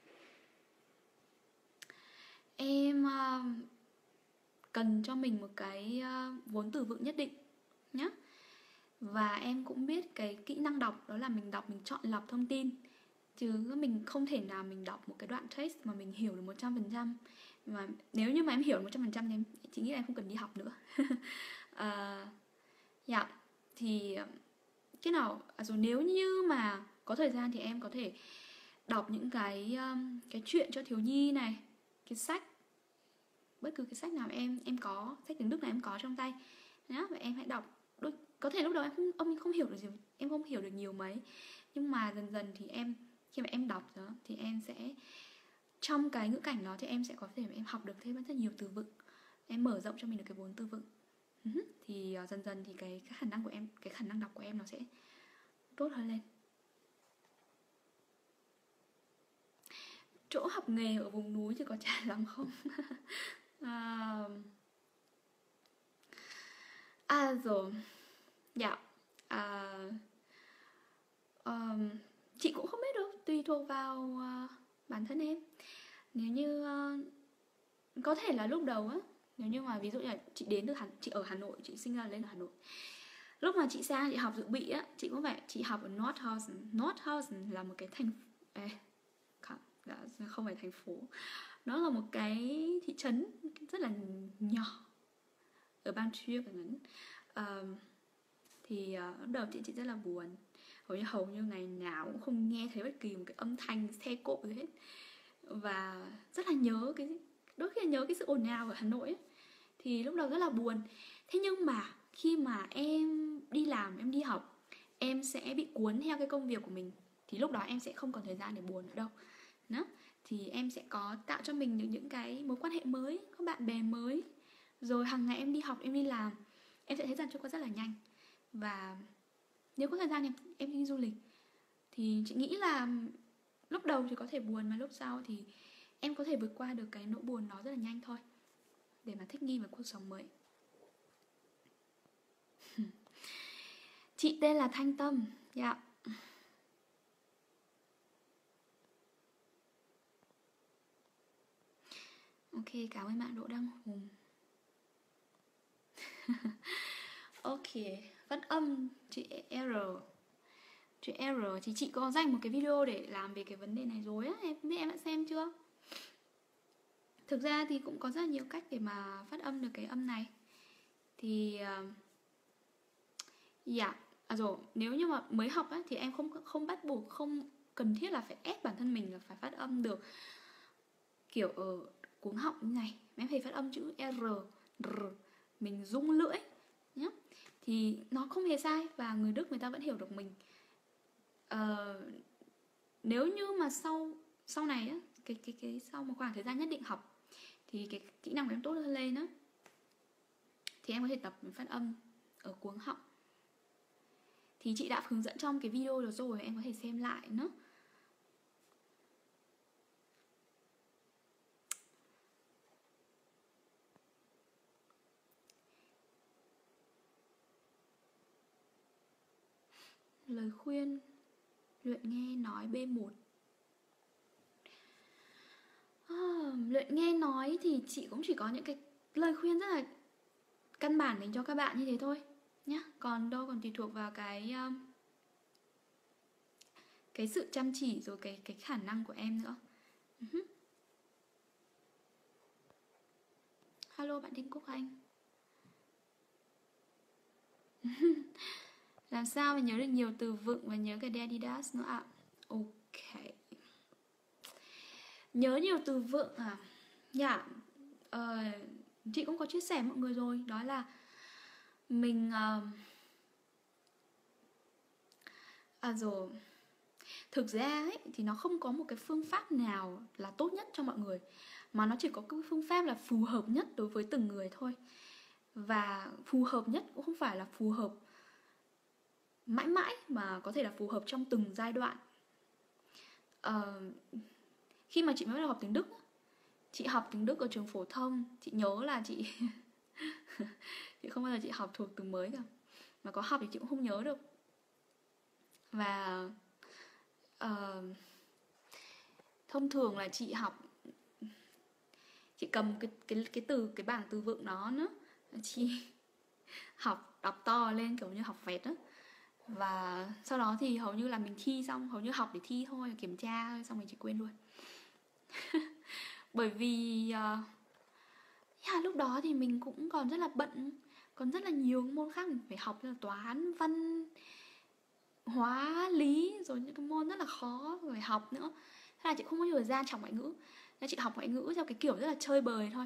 em uh, cần cho mình một cái uh, vốn từ vựng nhất định nhé. Và em cũng biết cái kỹ năng đọc, đó là mình đọc mình chọn lọc thông tin, chứ mình không thể nào mình đọc một cái đoạn text mà mình hiểu được một trăm phần trăm. Mà nếu như mà em hiểu được một trăm phần trăm thì em, chị nghĩ là em không cần đi học nữa. uh, Dạ, thì cái nào à, rồi nếu như mà có thời gian thì em có thể đọc những cái um, cái chuyện cho thiếu nhi này, cái sách, bất cứ cái sách nào em em có, sách tiếng Đức nào em có trong tay nhá, và em hãy đọc. Đôi, có thể lúc đầu em không ông không hiểu được gì, em không hiểu được nhiều mấy, nhưng mà dần dần thì em khi mà em đọc đó thì em sẽ trong cái ngữ cảnh đó thì em sẽ có thể em học được thêm rất nhiều từ vựng, em mở rộng cho mình được cái vốn từ vựng. Uh-huh. Thì uh, dần dần thì cái, cái khả năng của em, cái khả năng đọc của em nó sẽ tốt hơn lên. Chỗ học nghề ở vùng núi thì có trả lắm không? à, à rồi, dạ, à, um, chị cũng không biết đâu, tùy thuộc vào uh, bản thân em. Nếu như uh, có thể là lúc đầu á, nếu như mà ví dụ như là chị đến được Hà, chị ở Hà Nội, chị sinh ra lên ở Hà Nội, lúc mà chị sang chị học dự bị á, chị cũng phải chị học ở Nordhausen. Nordhausen là một cái thành à, không, không phải thành phố, nó là một cái thị trấn rất là nhỏ ở bang Thüringen. Uh, thì uh, lúc đầu chị chị rất là buồn, hầu như hầu như ngày nào cũng không nghe thấy bất kỳ một cái âm thanh xe cộ gì hết, và rất là nhớ cái, đôi khi là nhớ cái sự ồn ào ở Hà Nội ấy. Thì lúc đầu rất là buồn. Thế nhưng mà khi mà em đi làm, em đi học, em sẽ bị cuốn theo cái công việc của mình, thì lúc đó em sẽ không còn thời gian để buồn nữa đâu. Đó. Thì em sẽ có tạo cho mình được những cái mối quan hệ mới, có bạn bè mới. Rồi hàng ngày em đi học, em đi làm, em sẽ thấy rằng trôi qua rất là nhanh. Và nếu có thời gian em, em đi du lịch, thì chị nghĩ là lúc đầu thì có thể buồn, mà lúc sau thì em có thể vượt qua được cái nỗi buồn đó rất là nhanh thôi, để mà thích nghi với cuộc sống mới. Chị tên là Thanh Tâm. Dạ. Yeah. Ok, cảm ơn bạn Đỗ Đăng Hùng. Ok, phát âm chị R. Chị R thì chị có dành một cái video để làm về cái vấn đề này rồi á, em không biết em đã xem chưa? Thực ra thì cũng có rất là nhiều cách để mà phát âm được cái âm này. Thì dạ, yeah. À rồi, nếu như mà mới học á thì em không không bắt buộc, không cần thiết là phải ép bản thân mình là phải phát âm được kiểu ở cuống họng như này. Em phải phát âm chữ R, R, mình rung lưỡi nhé. Thì nó không hề sai, và người Đức người ta vẫn hiểu được mình. Ờ, nếu như mà sau sau này á, cái cái cái sau một khoảng thời gian nhất định học thì cái kỹ năng của em tốt hơn lên á, thì em có thể tập phát âm ở cuống họng. Thì chị đã hướng dẫn trong cái video đó rồi, em có thể xem lại nữa. Lời khuyên luyện nghe nói B một. À, luyện nghe nói thì chị cũng chỉ có những cái lời khuyên rất là căn bản dành cho các bạn như thế thôi nhá. Còn đâu còn tùy thuộc vào cái um, cái sự chăm chỉ rồi cái cái khả năng của em nữa. Uh-huh. Hello bạn Đinh Quốc Anh. Làm sao mà nhớ được nhiều từ vựng và nhớ cái Adidas nữa ạ? À? Ok. Nhớ nhiều từ vựng à? Dạ. Yeah. Uh, chị cũng có chia sẻ với mọi người rồi. Đó là mình uh... À rồi. Thực ra ấy, thì nó không có một cái phương pháp nào là tốt nhất cho mọi người, mà nó chỉ có cái phương pháp là phù hợp nhất đối với từng người thôi. Và phù hợp nhất cũng không phải là phù hợp mãi mãi, mà có thể là phù hợp trong từng giai đoạn. uh, Khi mà chị mới bắt đầu học tiếng Đức, chị học tiếng Đức ở trường phổ thông. Chị nhớ là chị chị không bao giờ chị học thuộc từ mới cả, mà có học thì chị cũng không nhớ được. Và uh, thông thường là chị học, chị cầm cái cái cái từ cái bảng từ vựng đó nữa, chị học đọc to lên kiểu như học vẹt á. Và sau đó thì hầu như là mình thi xong, hầu như học để thi thôi, kiểm tra thôi, xong rồi chị quên luôn. Bởi vì uh, yeah, lúc đó thì mình cũng còn rất là bận, còn rất là nhiều môn khác mình phải học, như là toán, văn, hóa, lý, rồi những cái môn rất là khó phải học nữa. Thế là chị không có nhiều thời gian học ngoại ngữ. Nên chị học ngoại ngữ theo cái kiểu rất là chơi bời thôi.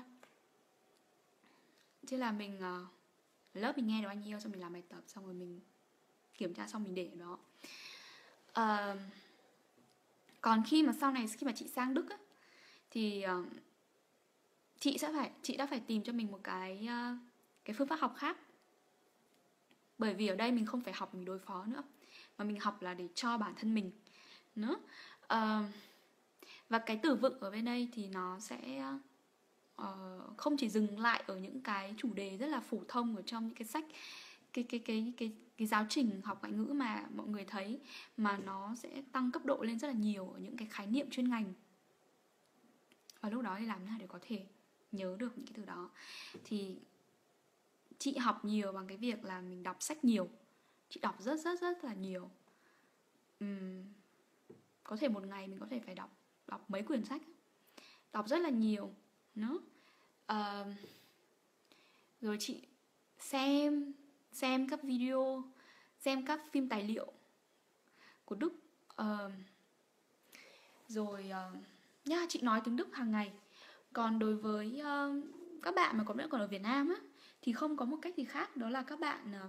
Chứ là mình uh, lớp mình nghe được bao nhiêu, xong mình làm bài tập, xong rồi mình kiểm tra xong mình để ở đó. uh, Còn khi mà sau này, khi mà chị sang Đức á, thì uh, chị sẽ phải chị đã phải tìm cho mình một cái uh, cái phương pháp học khác. Bởi vì ở đây mình không phải học mình đối phó nữa, mà mình học là để cho bản thân mình nữa. uh, Và cái từ vựng ở bên đây thì nó sẽ uh, không chỉ dừng lại ở những cái chủ đề rất là phổ thông ở trong những cái sách, cái cái cái cái cái giáo trình học ngoại ngữ mà mọi người thấy, mà nó sẽ tăng cấp độ lên rất là nhiều ở những cái khái niệm chuyên ngành. Và lúc đó thì làm thế nào để có thể nhớ được những cái từ đó? Thì chị học nhiều bằng cái việc là mình đọc sách nhiều. Chị đọc rất rất rất là nhiều. uhm, Có thể một ngày mình có thể phải đọc đọc mấy quyển sách, đọc rất là nhiều nữa. uh, Rồi chị xem xem các video, xem các phim tài liệu của Đức. uh, Rồi uh, nha, chị nói tiếng Đức hàng ngày. Còn đối với uh, các bạn mà còn vẫn còn ở Việt Nam á, thì không có một cách gì khác, đó là các bạn uh,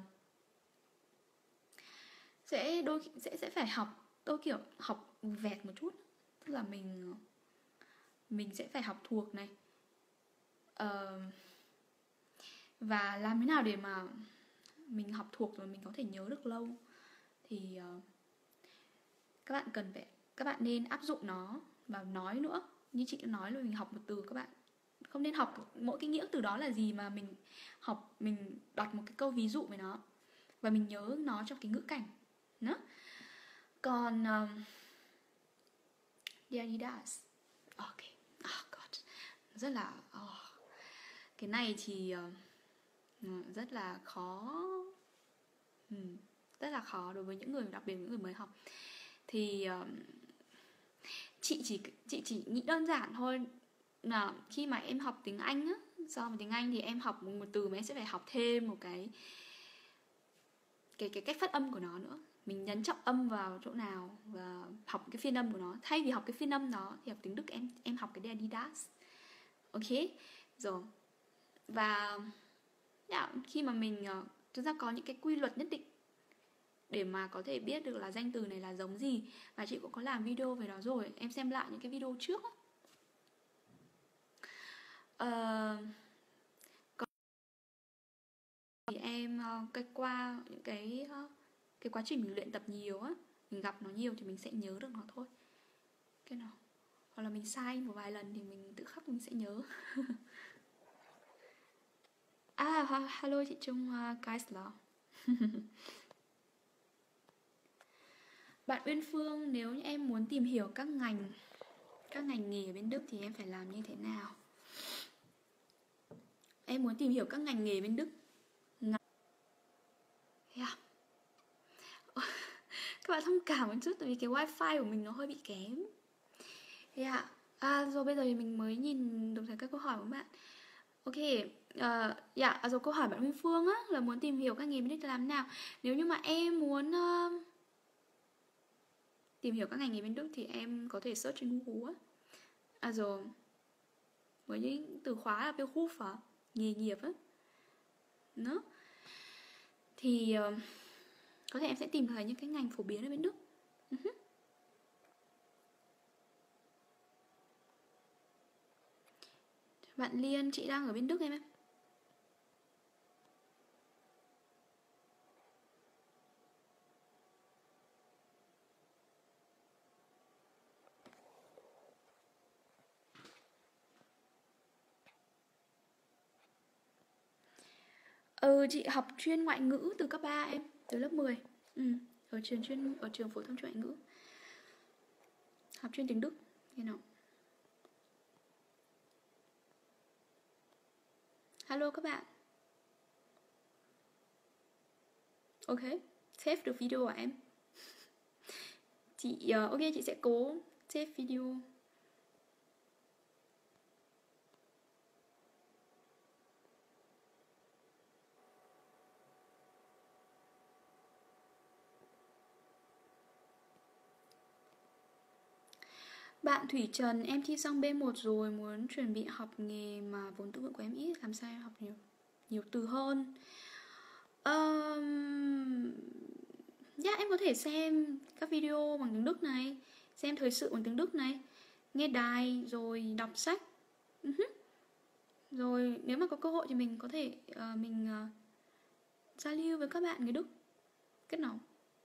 sẽ đôi sẽ sẽ phải học đôi kiểu học vẹt một chút. Tức là mình mình sẽ phải học thuộc này, uh, và làm thế nào để mà mình học thuộc rồi mình có thể nhớ được lâu. Thì uh, các bạn cần phải các bạn nên áp dụng nó vào nói nữa. Như chị đã nói là mình học một từ, các bạn không nên học mỗi cái nghĩa từ đó là gì, mà mình học, mình đặt một cái câu ví dụ với nó và mình nhớ nó trong cái ngữ cảnh nữa. Còn um, Adidas, ok, oh god, rất là oh. Cái này thì uh, rất là khó, hmm, rất là khó đối với những người, đặc biệt những người mới học. Thì uh, chị chỉ chị chỉ nghĩ đơn giản thôi là khi mà em học tiếng Anh á, so với tiếng Anh thì em học một từ mà em sẽ phải học thêm một cái cái cái cách phát âm của nó nữa. Mình nhấn trọng âm vào chỗ nào và học cái phiên âm của nó. Thay vì học cái phiên âm đó thì học tiếng Đức em em học cái Adidas. Ok, rồi. Và yeah, khi mà mình uh, chúng ta có những cái quy luật nhất định để mà có thể biết được là danh từ này là giống gì. Và chị cũng có làm video về đó rồi, em xem lại những cái video trước á. Uh, còn thì em uh, cái qua những cái uh, cái quá trình mình luyện tập nhiều á, mình gặp nó nhiều thì mình sẽ nhớ được nó thôi. Cái nào hoặc là mình sai một vài lần thì mình tự khắc mình sẽ nhớ. À, hello chị Trung uh, Geisler. Bạn Uyên Phương, nếu như em muốn tìm hiểu các ngành các ngành nghề ở bên Đức thì em phải làm như thế nào. Em muốn tìm hiểu các ngành nghề bên Đức. Yeah. Các bạn thông cảm một chút tại vì cái wifi của mình nó hơi bị kém. Yeah. À, rồi bây giờ thì mình mới nhìn được thấy các câu hỏi của bạn. Ok, uh, dạ, à, rồi câu hỏi bạn Minh Phương á là muốn tìm hiểu các nghề bên Đức làm thế nào. Nếu như mà em muốn uh, tìm hiểu các ngành nghề bên Đức thì em có thể search trên Google á. À rồi, với những từ khóa là Beruf, nghề nghiệp á. Nó thì uh, có thể em sẽ tìm thấy những cái ngành phổ biến ở bên Đức. Uh-huh. Bạn Liên, chị đang ở bên Đức em em. Ừ, chị học chuyên ngoại ngữ từ cấp ba em, từ lớp mười. Ừ, ở trường chuyên ở trường phổ thông chuyên ngoại ngữ. Học chuyên tiếng Đức, you know. Hello các bạn. Ok, save được video của em. Chị uh, ok, chị sẽ cố save video. Bạn Thủy Trần, em thi xong B một rồi, muốn chuẩn bị học nghề mà vốn tự vựng của em ít, làm sao em học nhiều nhiều từ hơn. Um, yeah, em có thể xem các video bằng tiếng Đức này, xem thời sự bằng tiếng Đức này, nghe đài rồi đọc sách. Uh-huh. Rồi nếu mà có cơ hội thì mình có thể uh, mình uh, giao lưu với các bạn người Đức, kết nối.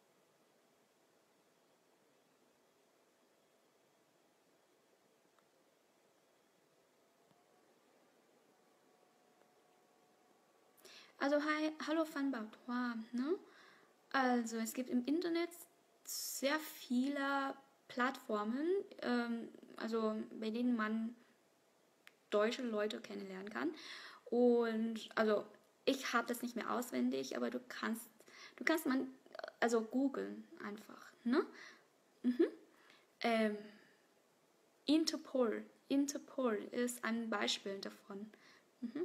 Also, hi, hallo Van Bartois, ne? Also, es gibt im Internet sehr viele Plattformen, ähm, also bei denen man deutsche Leute kennenlernen kann. Und also, ich habe das nicht mehr auswendig, aber du kannst, du kannst man, also googeln einfach, ne? Mhm. Ähm, Interpol, Interpol ist ein Beispiel davon. Mhm.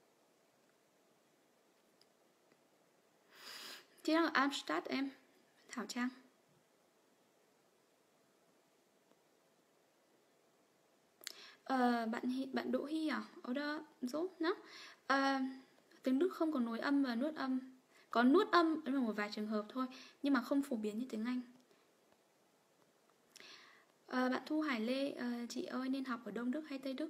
Chị đang ở Amsterdam em, Thảo Trang. Ờ, bạn Hi, bạn Đỗ Hy à? Oder so, nó. Ờ, tiếng Đức không có nối âm và nuốt âm. Có nuốt âm ở một vài trường hợp thôi, nhưng mà không phổ biến như tiếng Anh. Ờ, bạn Thu Hải Lê, ờ, chị ơi nên học ở Đông Đức hay Tây Đức?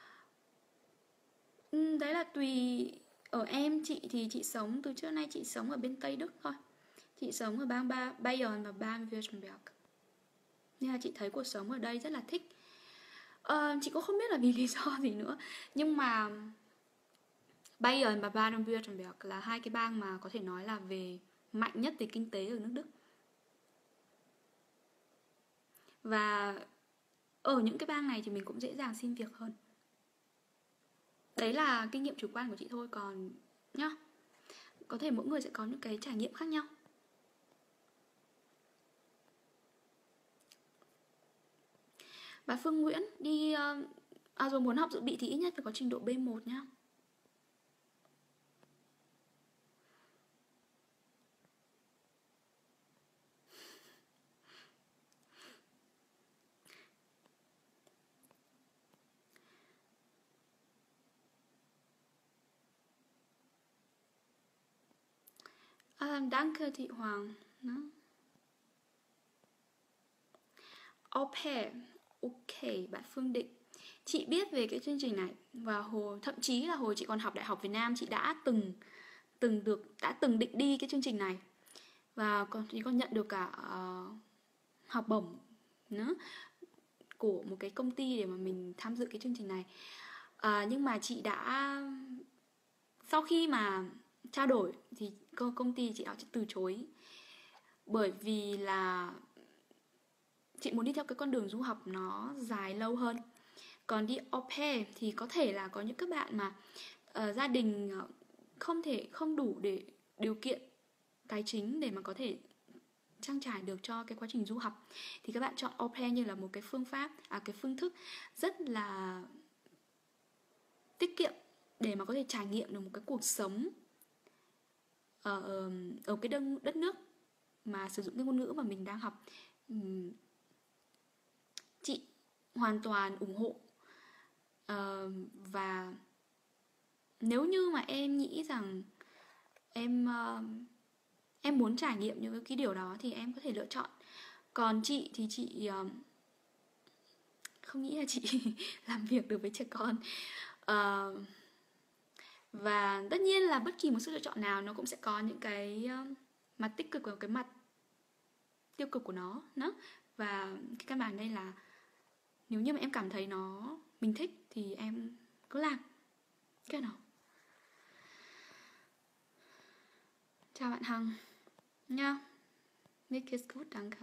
Ừ, đấy là tùy ở em. Chị thì chị sống từ trước nay chị sống ở bên Tây Đức thôi. Chị sống ở bang ba Bayern và bang Württemberg. Nên là chị thấy cuộc sống ở đây rất là thích. Ờ, chị cũng không biết là vì lý do gì nữa, nhưng mà Bayern và Baden-Württemberg là hai cái bang mà có thể nói là về mạnh nhất về kinh tế ở nước Đức. Và ở những cái bang này thì mình cũng dễ dàng xin việc hơn. Đấy là kinh nghiệm chủ quan của chị thôi, còn nhá, có thể mỗi người sẽ có những cái trải nghiệm khác nhau. Bà Phương Nguyễn đi à, rồi muốn học dự bị thì ít nhất phải có trình độ B một nhá. À, danke Thị Hoàng. Đó. Au pair. Ok, bạn Phương Định. Chị biết về cái chương trình này và hồi thậm chí là hồi chị còn học đại học Việt Nam chị đã từng từng được đã từng định đi cái chương trình này và còn chị còn nhận được cả uh, học bổng nữa của một cái công ty để mà mình tham dự cái chương trình này. Uh, nhưng mà chị đã sau khi mà trao đổi thì công ty chị đã từ chối bởi vì là chị muốn đi theo cái con đường du học nó dài lâu hơn. Còn đi au pair thì có thể là có những các bạn mà uh, gia đình uh, không thể không đủ để điều kiện tài chính để mà có thể trang trải được cho cái quá trình du học, thì các bạn chọn au pair như là một cái phương pháp, à cái phương thức rất là tiết kiệm để mà có thể trải nghiệm được một cái cuộc sống ở, ở cái đất, đất nước mà sử dụng cái ngôn ngữ mà mình đang học. Chị hoàn toàn ủng hộ. uh, và nếu như mà em nghĩ rằng em uh, em muốn trải nghiệm những cái điều đó thì em có thể lựa chọn. Còn chị thì chị uh, không nghĩ là chị làm việc được với trẻ con. uh, và tất nhiên là bất kỳ một sự lựa chọn nào nó cũng sẽ có những cái uh, mặt tích cực và cái mặt tiêu cực của nó, nó. Và cái căn bản đây là nếu như mà em cảm thấy nó mình thích thì em cứ làm cái nào. Chào bạn Hằng nha. Make it good, danke.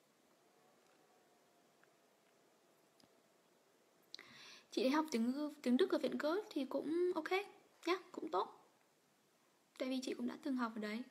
Chị đi học tiếng tiếng Đức ở Viện Goethe thì cũng ok nhá, cũng tốt. Tại vì chị cũng đã từng học ở đấy.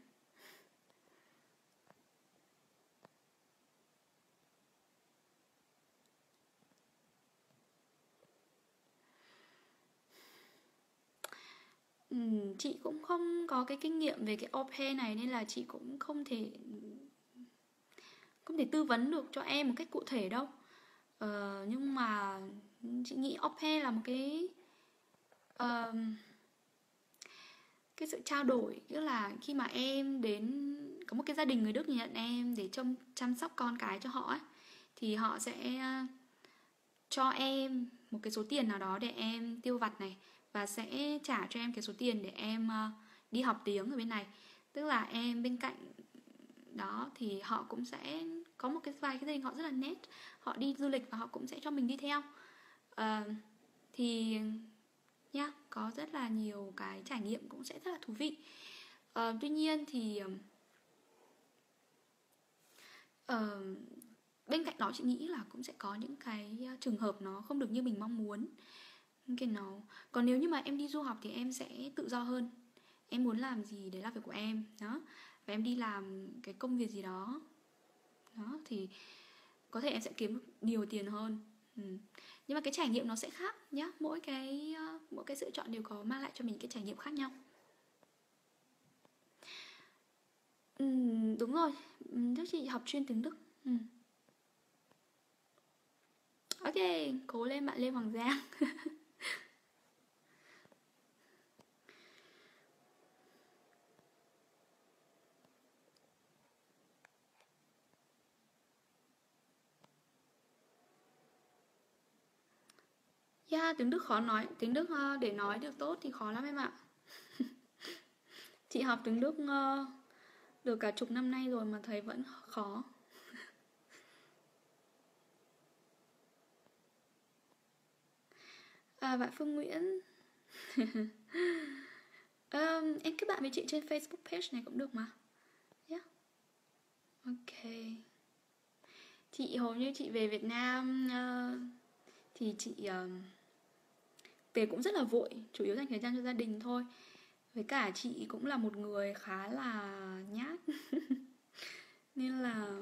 Ừ, chị cũng không có cái kinh nghiệm về cái au pair này nên là chị cũng không thể không thể tư vấn được cho em một cách cụ thể đâu. Ờ, nhưng mà chị nghĩ au pair là một cái uh, cái sự trao đổi, tức là khi mà em đến có một cái gia đình người Đức nhận em để trông chăm sóc con cái cho họ ấy, thì họ sẽ cho em một cái số tiền nào đó để em tiêu vặt này, và sẽ trả cho em cái số tiền để em đi học tiếng ở bên này. Tức là em bên cạnh đó thì họ cũng sẽ có một cái vài cái gia đình họ rất là nét, họ đi du lịch và họ cũng sẽ cho mình đi theo. uh, thì nha, yeah, có rất là nhiều cái trải nghiệm cũng sẽ rất là thú vị. uh, tuy nhiên thì uh, bên cạnh đó chị nghĩ là cũng sẽ có những cái trường hợp nó không được như mình mong muốn. Cái nó còn nếu như mà em đi du học thì em sẽ tự do hơn, em muốn làm gì đấy là việc của em đó, và em đi làm cái công việc gì đó đó thì có thể em sẽ kiếm được nhiều tiền hơn. Ừ. Nhưng mà cái trải nghiệm nó sẽ khác nhá, mỗi cái mỗi cái sự chọn đều có mang lại cho mình cái trải nghiệm khác nhau. Ừ, đúng rồi, Đức chị học chuyên tiếng Đức. Ừ. Ok, cố lên bạn Lê Hoàng Giang. Yeah, tiếng Đức khó nói, tiếng Đức để nói được tốt thì khó lắm em ạ. Chị học tiếng Đức được cả chục năm nay rồi mà thấy vẫn khó. À, bạn Phương Nguyễn. um, em kết bạn với chị trên Facebook page này cũng được mà. Yeah. Ok. Chị hầu như chị về Việt Nam uh, thì chị uh, về cũng rất là vội, chủ yếu dành thời gian cho gia đình thôi. Với cả chị cũng là một người khá là nhát. Nên là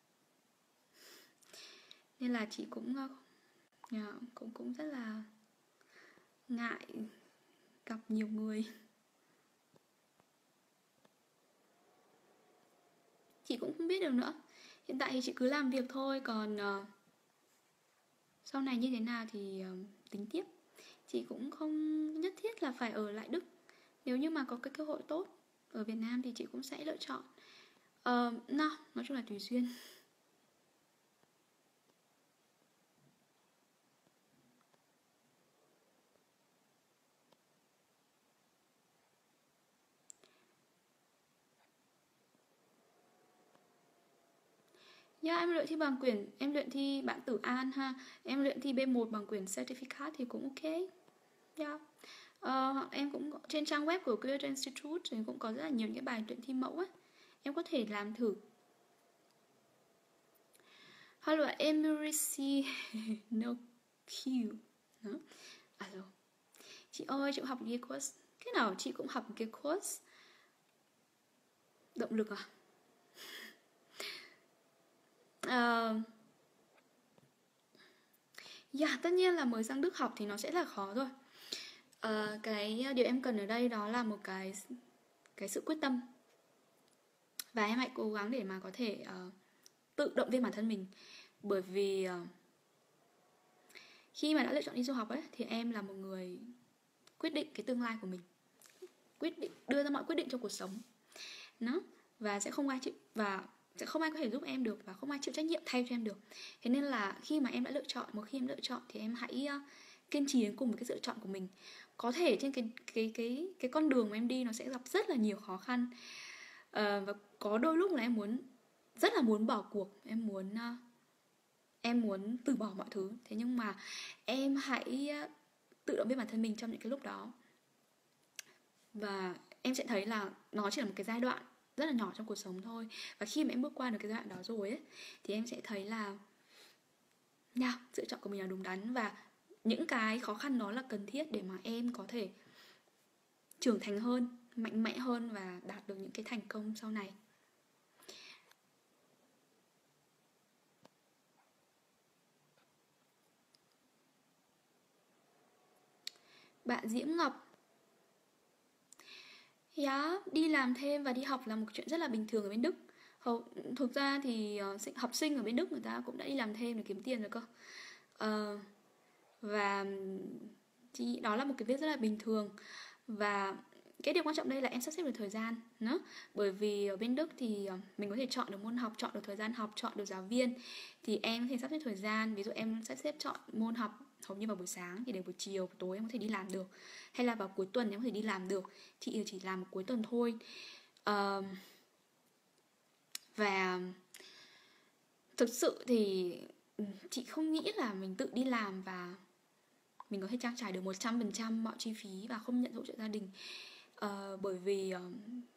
Nên là chị cũng yeah, cũng cũng rất là ngại gặp nhiều người. Chị cũng không biết được nữa. Hiện tại thì chị cứ làm việc thôi, còn uh, sau này như thế nào thì uh, tính tiếp. Chị cũng không nhất thiết là phải ở lại Đức. Nếu như mà có cái cơ hội tốt ở Việt Nam thì chị cũng sẽ lựa chọn. uh, no, nói chung là tùy duyên. Yeah, em luyện thi bằng quyển, em luyện thi bạn tử An ha. Em luyện thi B một bằng quyển certificate thì cũng ok. Yeah. Uh, em cũng trên trang web của Goethe Institute thì cũng có rất là nhiều những cái bài luyện thi mẫu ấy. Em có thể làm thử. hoặc là Emercy no Q đó. À rồi, chị ơi chị cũng học cái course, cái nào chị cũng học cái course động lực à? Uh, yeah, tất nhiên là mới sang Đức học thì nó sẽ là khó rồi. Uh, cái điều em cần ở đây đó là một cái cái sự quyết tâm, và em hãy cố gắng để mà có thể uh, tự động viên bản thân mình. Bởi vì uh, khi mà đã lựa chọn đi du học ấy thì em là một người quyết định cái tương lai của mình, quyết định đưa ra mọi quyết định trong cuộc sống nó, và sẽ không ai chịu và sẽ không ai có thể giúp em được, và không ai chịu trách nhiệm thay cho em được. Thế nên là khi mà em đã lựa chọn, một khi em lựa chọn thì em hãy uh, kiên trì đến cùng với cái lựa chọn của mình. Có thể trên cái cái cái cái con đường mà em đi nó sẽ gặp rất là nhiều khó khăn, uh, và có đôi lúc là em muốn rất là muốn bỏ cuộc, em muốn uh, em muốn từ bỏ mọi thứ. Thế nhưng mà em hãy uh, tự động viên bản thân mình trong những cái lúc đó, và em sẽ thấy là nó chỉ là một cái giai đoạn rất là nhỏ trong cuộc sống thôi. Và khi mà em bước qua được cái giai đoạn đó rồi ấy, thì em sẽ thấy là nha, yeah, lựa chọn của mình là đúng đắn, và những cái khó khăn đó là cần thiết để mà em có thể trưởng thành hơn, mạnh mẽ hơn và đạt được những cái thành công sau này. Bạn Diễm Ngọc: Yeah, đi làm thêm và đi học là một chuyện rất là bình thường ở bên Đức. Hầu, thực ra thì uh, học sinh ở bên Đức người ta cũng đã đi làm thêm để kiếm tiền rồi cơ. Uh, và thì đó là một cái việc rất là bình thường. Và cái điều quan trọng đây là em sắp xếp được thời gian nữa. Bởi vì ở bên Đức thì mình có thể chọn được môn học, chọn được thời gian học, chọn được giáo viên. Thì em có thể sắp xếp thời gian. Ví dụ em sắp xếp chọn môn học hầu như vào buổi sáng thì đến buổi chiều, buổi tối em có thể đi làm được. Hay là vào cuối tuần em có thể đi làm được. Chị chỉ làm một cuối tuần thôi. uh, Và thực sự thì chị không nghĩ là mình tự đi làm và mình có thể trang trải được một trăm phần trăm mọi chi phí và không nhận hỗ trợ gia đình. uh, Bởi vì uh,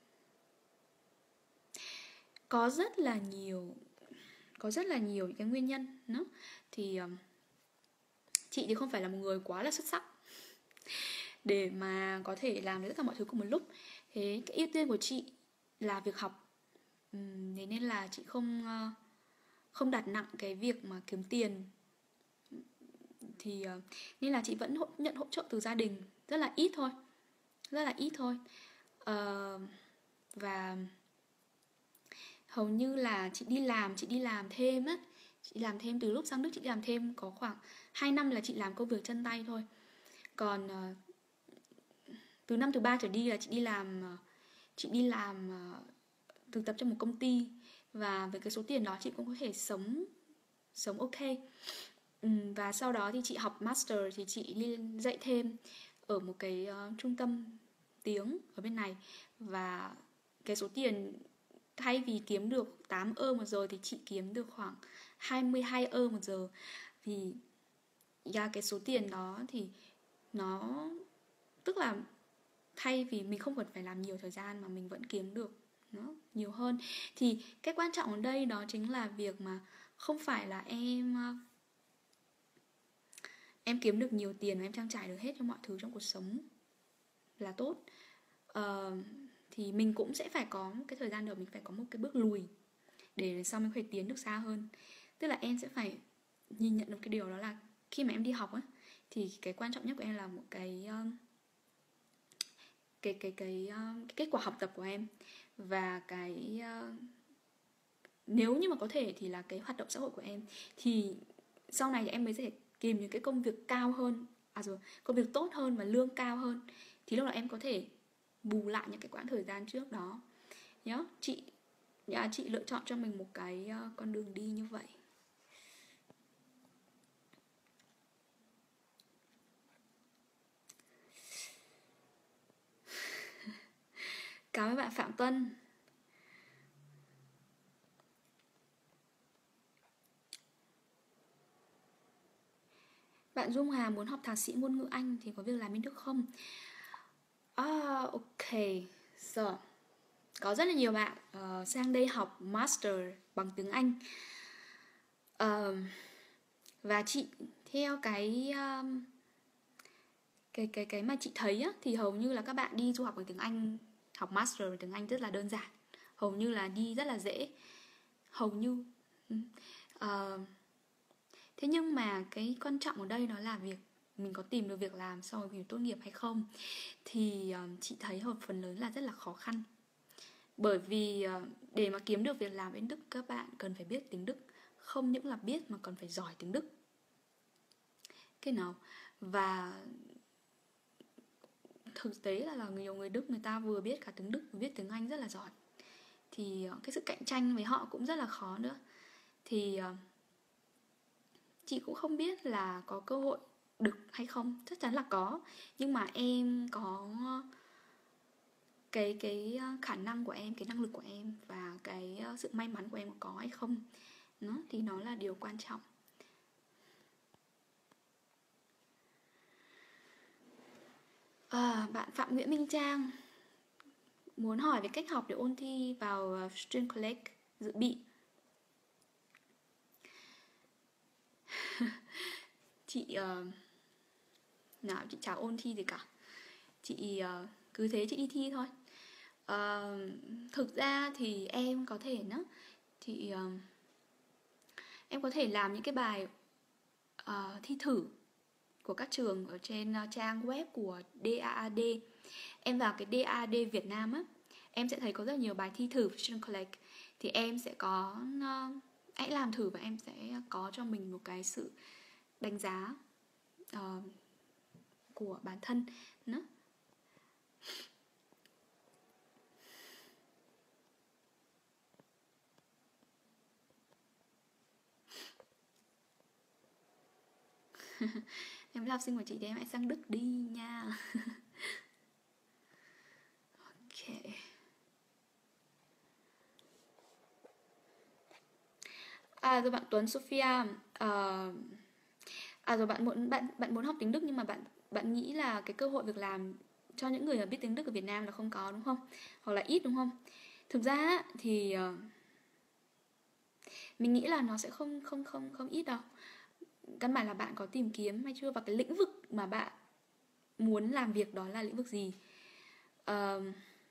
có rất là nhiều có rất là nhiều những cái nguyên nhân nữa. Thì uh, chị thì không phải là một người quá là xuất sắc để mà có thể làm được tất cả mọi thứ cùng một lúc. Thế cái ưu tiên của chị là việc học. uhm, Thế nên là chị không uh, không đặt nặng cái việc mà kiếm tiền. Thì uh, nên là chị vẫn hỗ, nhận hỗ trợ từ gia đình rất là ít thôi, rất là ít thôi. uh, Và hầu như là chị đi làm chị đi làm thêm á, chị làm thêm từ lúc sang Đức. Chị đi làm thêm có khoảng hai năm là chị làm công việc chân tay thôi. Còn uh, từ năm thứ ba trở đi là chị đi làm uh, chị đi làm uh, thực tập trong một công ty, và với cái số tiền đó chị cũng có thể sống sống ok. Ừ, và sau đó thì chị học master thì chị đi dạy thêm ở một cái uh, trung tâm tiếng ở bên này. Và cái số tiền thay vì kiếm được tám ơ một giờ thì chị kiếm được khoảng hai mươi hai ơ một giờ. Vì yeah, cái số tiền đó thì nó tức là thay vì mình không cần phải làm nhiều thời gian mà mình vẫn kiếm được nó nhiều hơn. Thì cái quan trọng ở đây đó chính là việc mà không phải là em em kiếm được nhiều tiền và em trang trải được hết cho mọi thứ trong cuộc sống là tốt. uh, Thì mình cũng sẽ phải có một cái thời gian đầu, mình phải có một cái bước lùi để sau mình có thể tiến được xa hơn. Tức là em sẽ phải nhìn nhận được cái điều đó là khi mà em đi học á, thì cái quan trọng nhất của em là một cái um, cái cái cái, um, cái kết quả học tập của em, và cái uh, nếu như mà có thể thì là cái hoạt động xã hội của em. Thì sau này thì em mới sẽ tìm những cái công việc cao hơn, à rồi công việc tốt hơn và lương cao hơn, thì lúc đó em có thể bù lại những cái quãng thời gian trước đó nhớ. Chị nhà chị lựa chọn cho mình một cái uh, con đường đi như vậy. Cảm ơn bạn Phạm Tuân. Bạn Dung Hà muốn học thạc sĩ ngôn ngữ Anh thì có việc làm bên Đức không? Ah, ok. So, có rất là nhiều bạn uh, sang đây học master bằng tiếng Anh. Ờ, và chị theo cái um, cái cái cái mà chị thấy á, thì hầu như là các bạn đi du học bằng tiếng Anh, học master bằng tiếng Anh rất là đơn giản, hầu như là đi rất là dễ, hầu như. Ừ. Ờ, thế nhưng mà cái quan trọng ở đây nó là việc mình có tìm được việc làm sau khi tốt nghiệp hay không, thì um, chị thấy một phần lớn là rất là khó khăn. Bởi vì uh, để mà kiếm được việc làm bên Đức, các bạn cần phải biết tiếng Đức, không những là biết mà còn phải giỏi tiếng Đức. Cái nào và thực tế là, là nhiều người Đức người ta vừa biết cả tiếng Đức vừa biết tiếng Anh rất là giỏi, thì uh, cái sự cạnh tranh với họ cũng rất là khó nữa. Thì uh, chị cũng không biết là có cơ hội được hay không, chắc chắn là có, nhưng mà em có cái cái khả năng của em, cái năng lực của em và cái sự may mắn của em có hay không, nó thì nó là điều quan trọng. À, bạn Phạm Nguyễn Minh Trang muốn hỏi về cách học để ôn thi vào Student College dự bị. Chị uh, nào chị chả ôn thi gì cả, chị uh, cứ thế chị đi thi thôi. Uh, thực ra thì em có thể nó thì uh, em có thể làm những cái bài uh, thi thử của các trường ở trên uh, trang web của đê a a đê. Em vào cái đê a a đê Việt Nam á, em sẽ thấy có rất nhiều bài thi thử Student College, thì em sẽ có uh, hãy làm thử và em sẽ có cho mình một cái sự đánh giá uh, của bản thân nữa. Em là học sinh của chị thì em hãy sang Đức đi nha. Ok. À rồi bạn Tuấn Sophia, uh, à rồi bạn muốn bạn bạn muốn học tiếng Đức nhưng mà bạn bạn nghĩ là cái cơ hội việc làm cho những người biết tiếng Đức ở Việt Nam là không có đúng không? Hoặc là ít đúng không? Thực ra thì uh, mình nghĩ là nó sẽ không không không không ít đâu. Căn bản là bạn có tìm kiếm hay chưa, và cái lĩnh vực mà bạn muốn làm việc đó là lĩnh vực gì. Uh,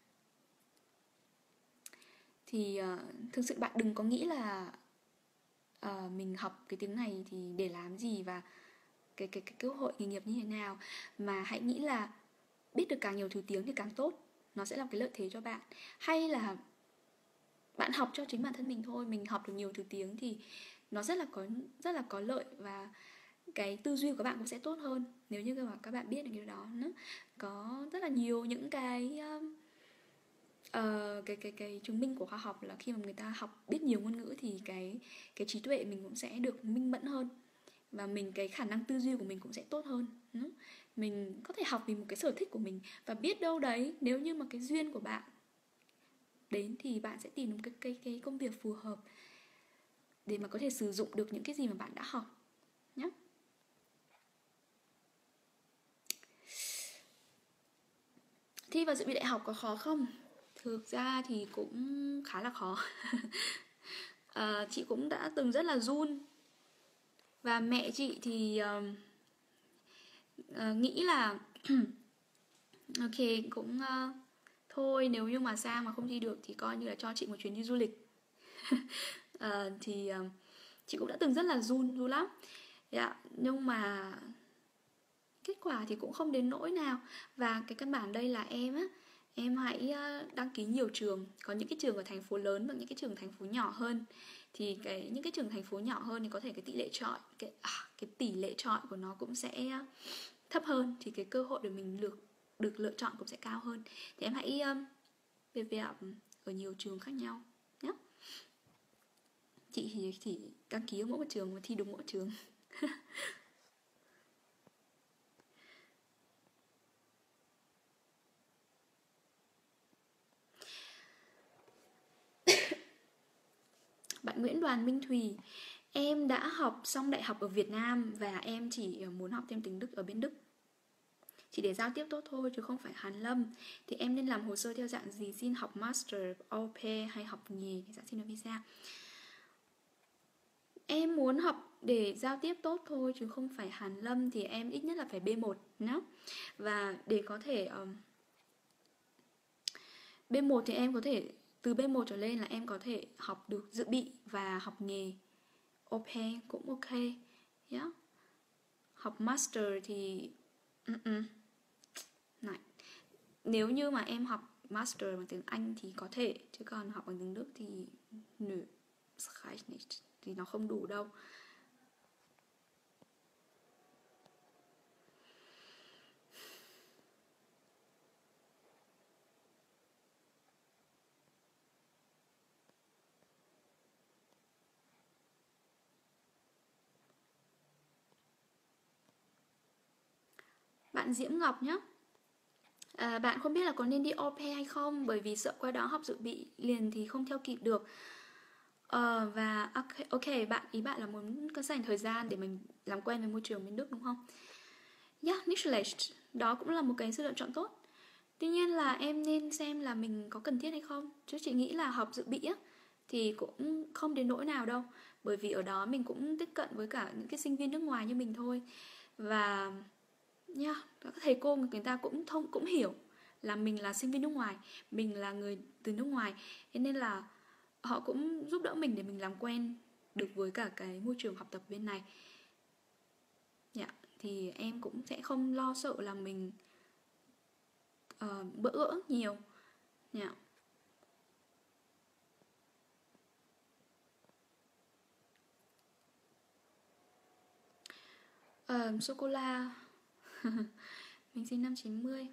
thì uh, thực sự bạn đừng có nghĩ là uh, mình học cái tiếng này thì để làm gì và cái, cái, cái cơ hội nghề nghiệp như thế nào, mà hãy nghĩ là biết được càng nhiều thứ tiếng thì càng tốt, nó sẽ là cái lợi thế cho bạn. Hay là bạn học cho chính bản thân mình thôi, mình học được nhiều thứ tiếng thì nó rất là có rất là có lợi, và cái tư duy của bạn cũng sẽ tốt hơn nếu như mà các bạn biết được điều đó nữa. Có rất là nhiều những cái uh, cái cái cái chứng minh của khoa học là khi mà người ta học biết nhiều ngôn ngữ thì cái cái trí tuệ mình cũng sẽ được minh mẫn hơn, và mình cái khả năng tư duy của mình cũng sẽ tốt hơn. Mình có thể học vì một cái sở thích của mình, và biết đâu đấy nếu như mà cái duyên của bạn đến thì bạn sẽ tìm được cái, cái, cái công việc phù hợp để mà có thể sử dụng được những cái gì mà bạn đã học nhé. Thi vào dự bị đại học có khó không? Thực ra thì cũng khá là khó. à, Chị cũng đã từng rất là run, và mẹ chị thì uh, uh, nghĩ là ok cũng uh, thôi, nếu như mà sang mà không thi được thì coi như là cho chị một chuyến đi du lịch. uh, thì uh, chị cũng đã từng rất là run run lắm. Yeah, nhưng mà kết quả thì cũng không đến nỗi nào. Và cái căn bản đây là em á, em hãy đăng ký nhiều trường. Có những cái trường ở thành phố lớn và những cái trường thành phố nhỏ hơn. Thì cái những cái trường thành phố nhỏ hơn thì có thể cái tỷ lệ chọi cái, à, cái tỷ lệ chọi của nó cũng sẽ thấp hơn, thì cái cơ hội để mình được được lựa chọn cũng sẽ cao hơn. Thì em hãy um, về về ở nhiều trường khác nhau nhé. Chị thì chỉ đăng ký ở mỗi một trường và thi đúng mỗi trường. Bạn Nguyễn Đoàn Minh Thùy, em đã học xong đại học ở Việt Nam và em chỉ muốn học thêm tiếng Đức ở bên Đức, chỉ để giao tiếp tốt thôi chứ không phải hàn lâm. Thì em nên làm hồ sơ theo dạng gì? Xin học master, au pair hay học nghề để dạng xin được visa? em muốn học để giao tiếp tốt thôi, chứ không phải hàn lâm thì em ít nhất là phải bê một nhá. Và để có thể um, bê một thì em có thể từ bê một trở lên là em có thể học được dự bị và học nghề au pair cũng ok nhá. Yeah. Học master thì uh-uh. Này, nếu như mà em học master bằng tiếng Anh thì có thể, chứ còn học bằng tiếng Đức thì nö, reicht nicht, thì nó không đủ đâu. Bạn Diễm Ngọc nhé. À, bạn không biết là có nên đi au pair hay không, bởi vì sợ qua đó học dự bị liền thì không theo kịp được. Ờ, và ok, ok, bạn ý bạn là muốn có dành thời gian để mình làm quen với môi trường bên Đức đúng không? Yeah, nicht schlecht. Đó cũng là một cái sự lựa chọn tốt. Tuy nhiên là em nên xem là mình có cần thiết hay không. Chứ chị nghĩ là học dự bị á thì cũng không đến nỗi nào đâu. Bởi vì ở đó mình cũng tiếp cận với cả những cái sinh viên nước ngoài như mình thôi. Và nha, yeah, các thầy cô người ta cũng thông cũng hiểu là mình là sinh viên nước ngoài, mình là người từ nước ngoài, thế nên là họ cũng giúp đỡ mình để mình làm quen được với cả cái môi trường học tập bên này. Dạ, yeah, thì em cũng sẽ không lo sợ là mình uh, bỡ ngỡ nhiều. Dạ. Yeah. Uh, sô cô la. Mình sinh năm chín mươi.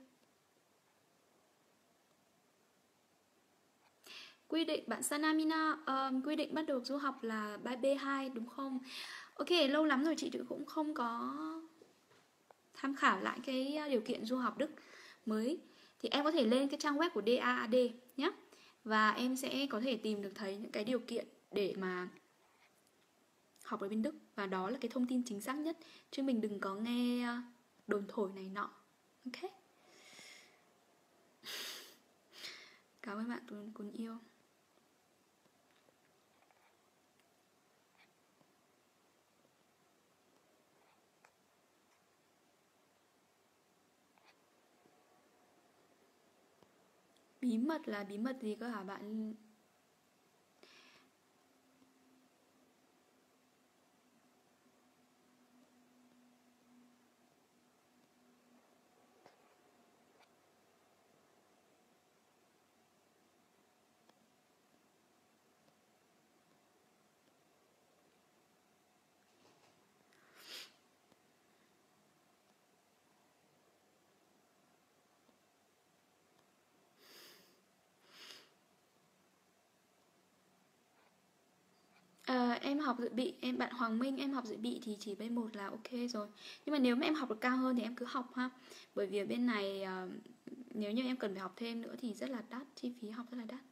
Quy định bạn Sanamina, uh, quy định bắt đầu du học là B hai đúng không? Ok, lâu lắm rồi chị cũng không có tham khảo lại cái điều kiện du học Đức mới. Thì em có thể lên cái trang web của đê a a đê nhé. Và em sẽ có thể tìm được thấy những cái điều kiện để mà học ở bên Đức. Và đó là cái thông tin chính xác nhất. Chứ mình đừng có nghe đồn thổi này nọ. Ok. Cảm ơn bạn Tuấn Quân yêu. Bí mật là bí mật gì cơ hả bạn? À, em học dự bị, em bạn Hoàng Minh em học dự bị thì chỉ B một là ok rồi. Nhưng mà nếu mà em học được cao hơn thì em cứ học ha. Bởi vì ở bên này uh, nếu như em cần phải học thêm nữa thì rất là đắt, chi phí học rất là đắt.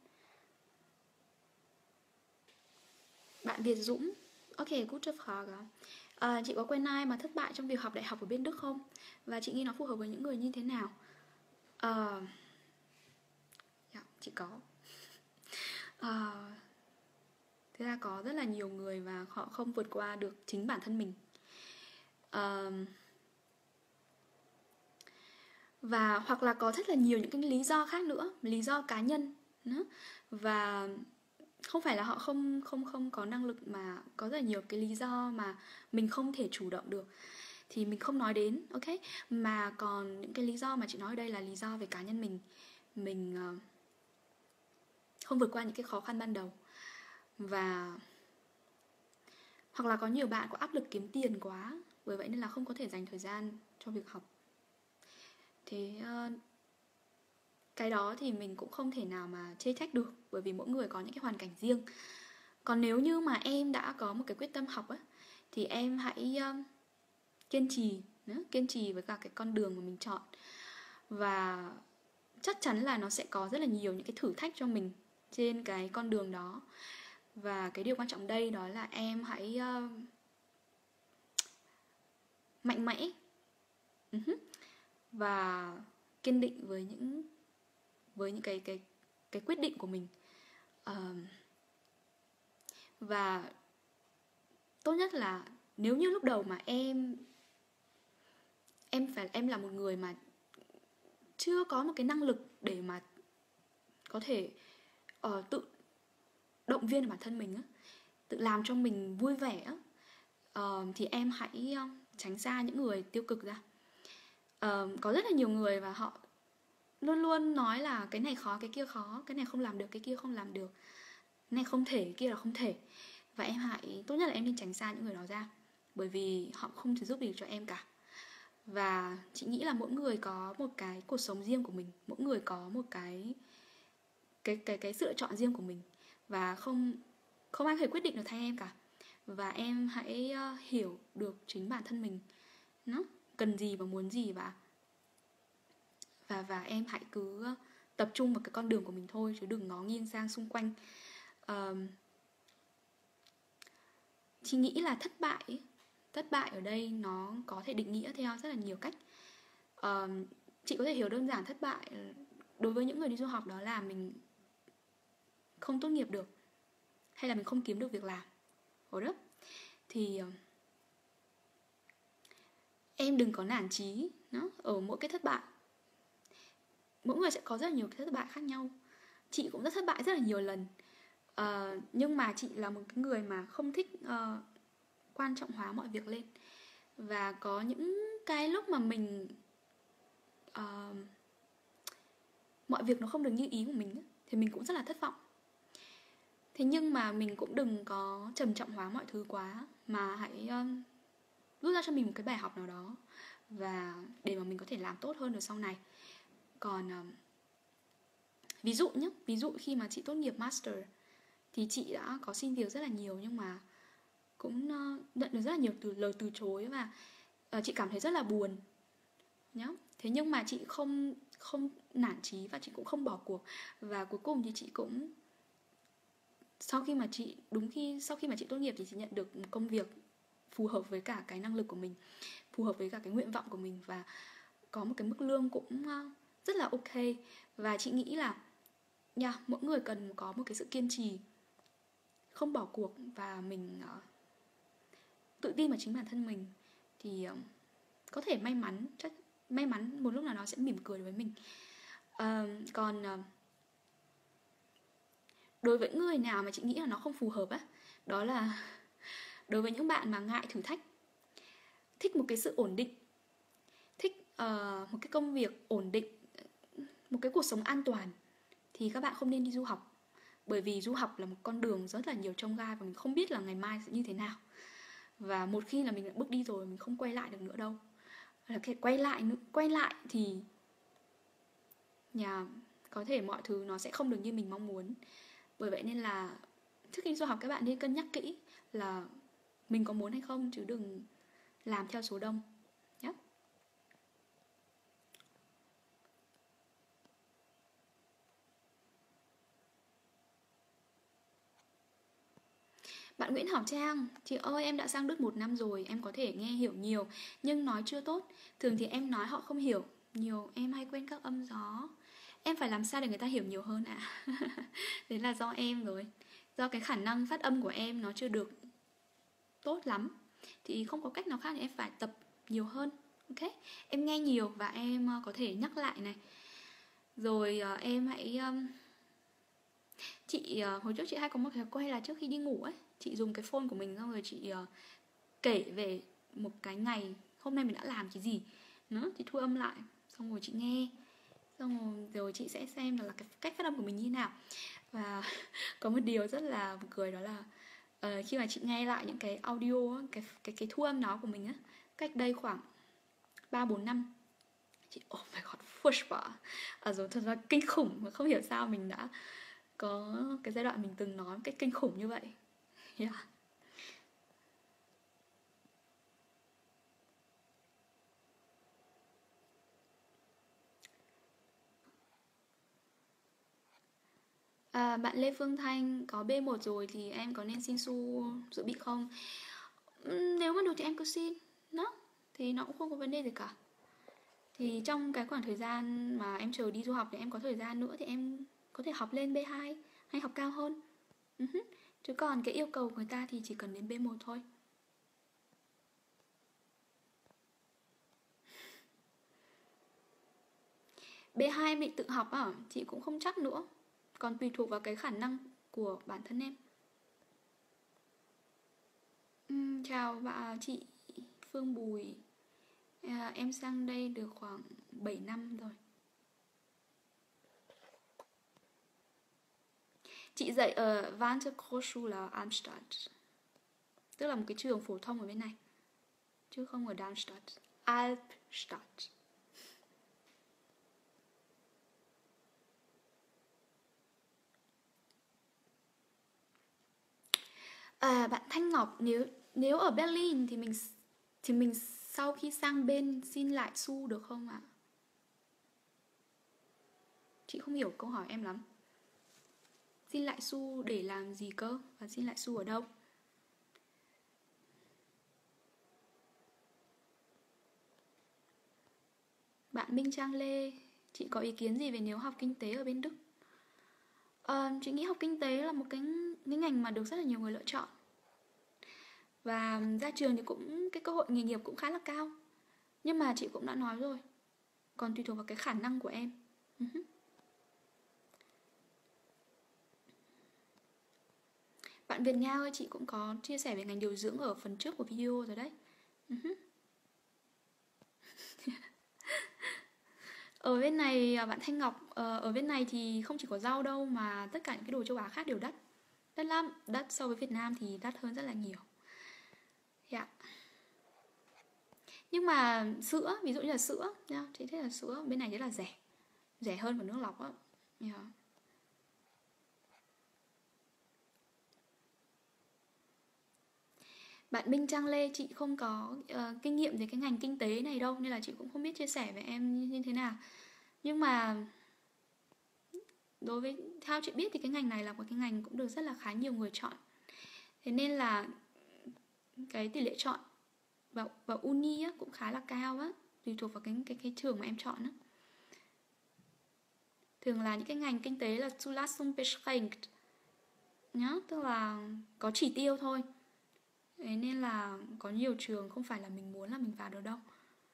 Bạn Việt Dũng. Ok, good Frage. À, chị có quen ai mà thất bại trong việc học đại học ở bên Đức không? Và chị nghĩ nó phù hợp với những người như thế nào? À, yeah, chị có. À, thế ra có rất là nhiều người và họ không vượt qua được chính bản thân mình. À, và hoặc là có rất là nhiều những cái lý do khác nữa, lý do cá nhân nữa. Và không phải là họ không không không có năng lực, mà có rất là nhiều cái lý do mà mình không thể chủ động được thì mình không nói đến, ok? Mà còn những cái lý do mà chị nói ở đây là lý do về cá nhân mình. Mình uh, không vượt qua những cái khó khăn ban đầu. Và hoặc là có nhiều bạn có áp lực kiếm tiền quá, bởi vậy nên là không có thể dành thời gian cho việc học. Thế uh, cái đó thì mình cũng không thể nào mà chê trách được, bởi vì mỗi người có những cái hoàn cảnh riêng. Còn nếu như mà em đã có một cái quyết tâm học á, thì em hãy uh, kiên trì nữa, kiên trì với cả cái con đường mà mình chọn. Và chắc chắn là nó sẽ có rất là nhiều những cái thử thách cho mình trên cái con đường đó. Và cái điều quan trọng đây đó là em hãy uh, mạnh mẽ uh-huh. và kiên định với những với những cái cái cái quyết định của mình. Uh, và tốt nhất là nếu như lúc đầu mà em em phải em là một người mà chưa có một cái năng lực để mà có thể uh, tự động viên bản thân mình á, tự làm cho mình vui vẻ á, uh, thì em hãy uh, tránh xa những người tiêu cực ra. Uh, có rất là nhiều người và họ luôn luôn nói là cái này khó, cái kia khó, cái này không làm được, cái kia không làm được, cái này không thể, cái kia là không thể. Và em hãy, tốt nhất là em nên tránh xa những người đó ra, bởi vì họ không thể giúp được cho em cả. Và chị nghĩ là mỗi người có một cái cuộc sống riêng của mình, mỗi người có một cái cái cái cái sự lựa chọn riêng của mình, và không không ai có thể quyết định được thay em cả. Và em hãy uh, hiểu được chính bản thân mình nó cần gì và muốn gì, và và và em hãy cứ uh, tập trung vào cái con đường của mình thôi, chứ đừng ngó nghiêng sang xung quanh. Uh, chị nghĩ là thất bại thất bại ở đây nó có thể định nghĩa theo rất là nhiều cách. Uh, chị có thể hiểu đơn giản thất bại đối với những người đi du học đó là mình không tốt nghiệp được, hay là mình không kiếm được việc làm. Ồ đó. Thì uh, em đừng có nản chí nó ở mỗi cái thất bại. Mỗi người sẽ có rất là nhiều cái thất bại khác nhau. Chị cũng rất thất bại rất là nhiều lần. uh, Nhưng mà chị là một cái người mà không thích uh, quan trọng hóa mọi việc lên. Và có những cái lúc mà mình uh, mọi việc nó không được như ý của mình thì mình cũng rất là thất vọng. Thế nhưng mà mình cũng đừng có trầm trọng hóa mọi thứ quá, mà hãy um, rút ra cho mình một cái bài học nào đó, và để mà mình có thể làm tốt hơn được sau này. Còn um, ví dụ nhé, ví dụ khi mà chị tốt nghiệp master thì chị đã có xin việc rất là nhiều, nhưng mà cũng uh, nhận được rất là nhiều từ lời từ chối, và uh, chị cảm thấy rất là buồn nhá. Thế nhưng mà chị không không nản chí, và chị cũng không bỏ cuộc. Và cuối cùng thì chị cũng sau khi mà chị đúng khi sau khi mà chị tốt nghiệp thì chị nhận được một công việc phù hợp với cả cái năng lực của mình, phù hợp với cả cái nguyện vọng của mình, và có một cái mức lương cũng rất là ok. Và chị nghĩ là yeah, mỗi người cần có một cái sự kiên trì, không bỏ cuộc, và mình uh, tự tin vào chính bản thân mình, thì uh, có thể may mắn chắc may mắn một lúc nào đó sẽ mỉm cười với mình. Uh, còn uh, đối với người nào mà chị nghĩ là nó không phù hợp á, đó là đối với những bạn mà ngại thử thách, thích một cái sự ổn định, thích uh, một cái công việc ổn định, một cái cuộc sống an toàn, thì các bạn không nên đi du học. Bởi vì du học là một con đường rất là nhiều chông gai, và mình không biết là ngày mai sẽ như thế nào. Và một khi là mình đã bước đi rồi, mình không quay lại được nữa đâu. Là cái quay lại nữa, quay lại thì nhà có thể mọi thứ nó sẽ không được như mình mong muốn. Bởi vậy nên là trước khi du học các bạn nên cân nhắc kỹ là mình có muốn hay không, chứ đừng làm theo số đông nhé. Bạn Nguyễn Hảo Trang: chị ơi, em đã sang Đức một năm rồi, em có thể nghe hiểu nhiều nhưng nói chưa tốt. Thường thì em nói họ không hiểu nhiều, em hay quên các âm gió. Em phải làm sao để người ta hiểu nhiều hơn ạ? À? Đấy là do em rồi. Do cái khả năng phát âm của em nó chưa được tốt lắm, thì không có cách nào khác, thì em phải tập nhiều hơn. Ok, em nghe nhiều và em có thể nhắc lại này. Rồi em hãy um... chị uh, hồi trước chị hay có một thói quen là trước khi đi ngủ ấy, chị dùng cái phone của mình, xong rồi chị uh, kể về một cái ngày hôm nay mình đã làm cái gì nữa, chị thu âm lại, xong rồi chị nghe, xong rồi, rồi chị sẽ xem là cái cách phát âm của mình như thế nào. Và có một điều rất là buồn cười, đó là uh, khi mà chị nghe lại những cái audio, cái cái cái thu âm đó của mình á, cách đây khoảng ba bốn năm, chị oh my god, furchtbar, à, rồi thật ra kinh khủng, mà không hiểu sao mình đã có cái giai đoạn mình từng nói một cách kinh khủng như vậy. Yeah. À, bạn Lê Phương Thanh có bê một rồi thì em có nên xin xu dự bị không? Nếu mà được thì em cứ xin nó, thì nó cũng không có vấn đề gì cả. Thì trong cái khoảng thời gian mà em chờ đi du học thì em có thời gian nữa, thì em có thể học lên bê hai hay học cao hơn. Uh-huh. Chứ còn cái yêu cầu của người ta thì chỉ cần đến bê một thôi. bê hai bị tự học à? Chị cũng không chắc nữa. Còn tùy thuộc vào cái khả năng của bản thân em. Uhm, chào bà chị Phương Bùi. À, em sang đây được khoảng bảy năm rồi. Chị dạy ở Wandergroßschule Darmstadt, tức là một cái trường phổ thông ở bên này, chứ không ở Darmstadt. Albstadt. À, bạn Thanh Ngọc, nếu nếu ở Berlin thì mình thì mình sau khi sang bên xin lại xu được không ạ? Chị không hiểu câu hỏi em lắm. Xin lại xu để làm gì cơ? Và xin lại xu ở đâu? Bạn Minh Trang Lê, chị có ý kiến gì về nếu học kinh tế ở bên Đức? Ờ, chị nghĩ học kinh tế là một cái, cái ngành mà được rất là nhiều người lựa chọn. Và ra trường thì cũng cái cơ hội nghề nghiệp cũng khá là cao. Nhưng mà chị cũng đã nói rồi, còn tùy thuộc vào cái khả năng của em. Uh-huh. Bạn Việt Nga ơi, chị cũng có chia sẻ về ngành điều dưỡng ở phần trước của video rồi đấy. Uh-huh. Ở bên này, bạn Thanh Ngọc, ở bên này thì không chỉ có rau đâu mà tất cả những cái đồ châu Á khác đều đắt. Đắt lắm, đắt so với Việt Nam thì đắt hơn rất là nhiều. Dạ. Nhưng mà sữa, ví dụ như là sữa nha, chị thấy là sữa bên này rất là rẻ. Rẻ hơn của nước lọc á. Yeah. Bạn Minh Trang Lê, chị không có uh, kinh nghiệm về cái ngành kinh tế này đâu, nên là chị cũng không biết chia sẻ với em như, như thế nào. Nhưng mà đối với theo chị biết thì cái ngành này là một cái ngành cũng được rất là khá nhiều người chọn. Thế nên là cái tỷ lệ chọn vào, vào uni á, cũng khá là cao á, tùy thuộc vào cái, cái, cái trường mà em chọn á. Thường là những cái ngành kinh tế là Zulassung beschränkt nhá, tức là có chỉ tiêu thôi. Thế nên là có nhiều trường không phải là mình muốn là mình vào được đâu.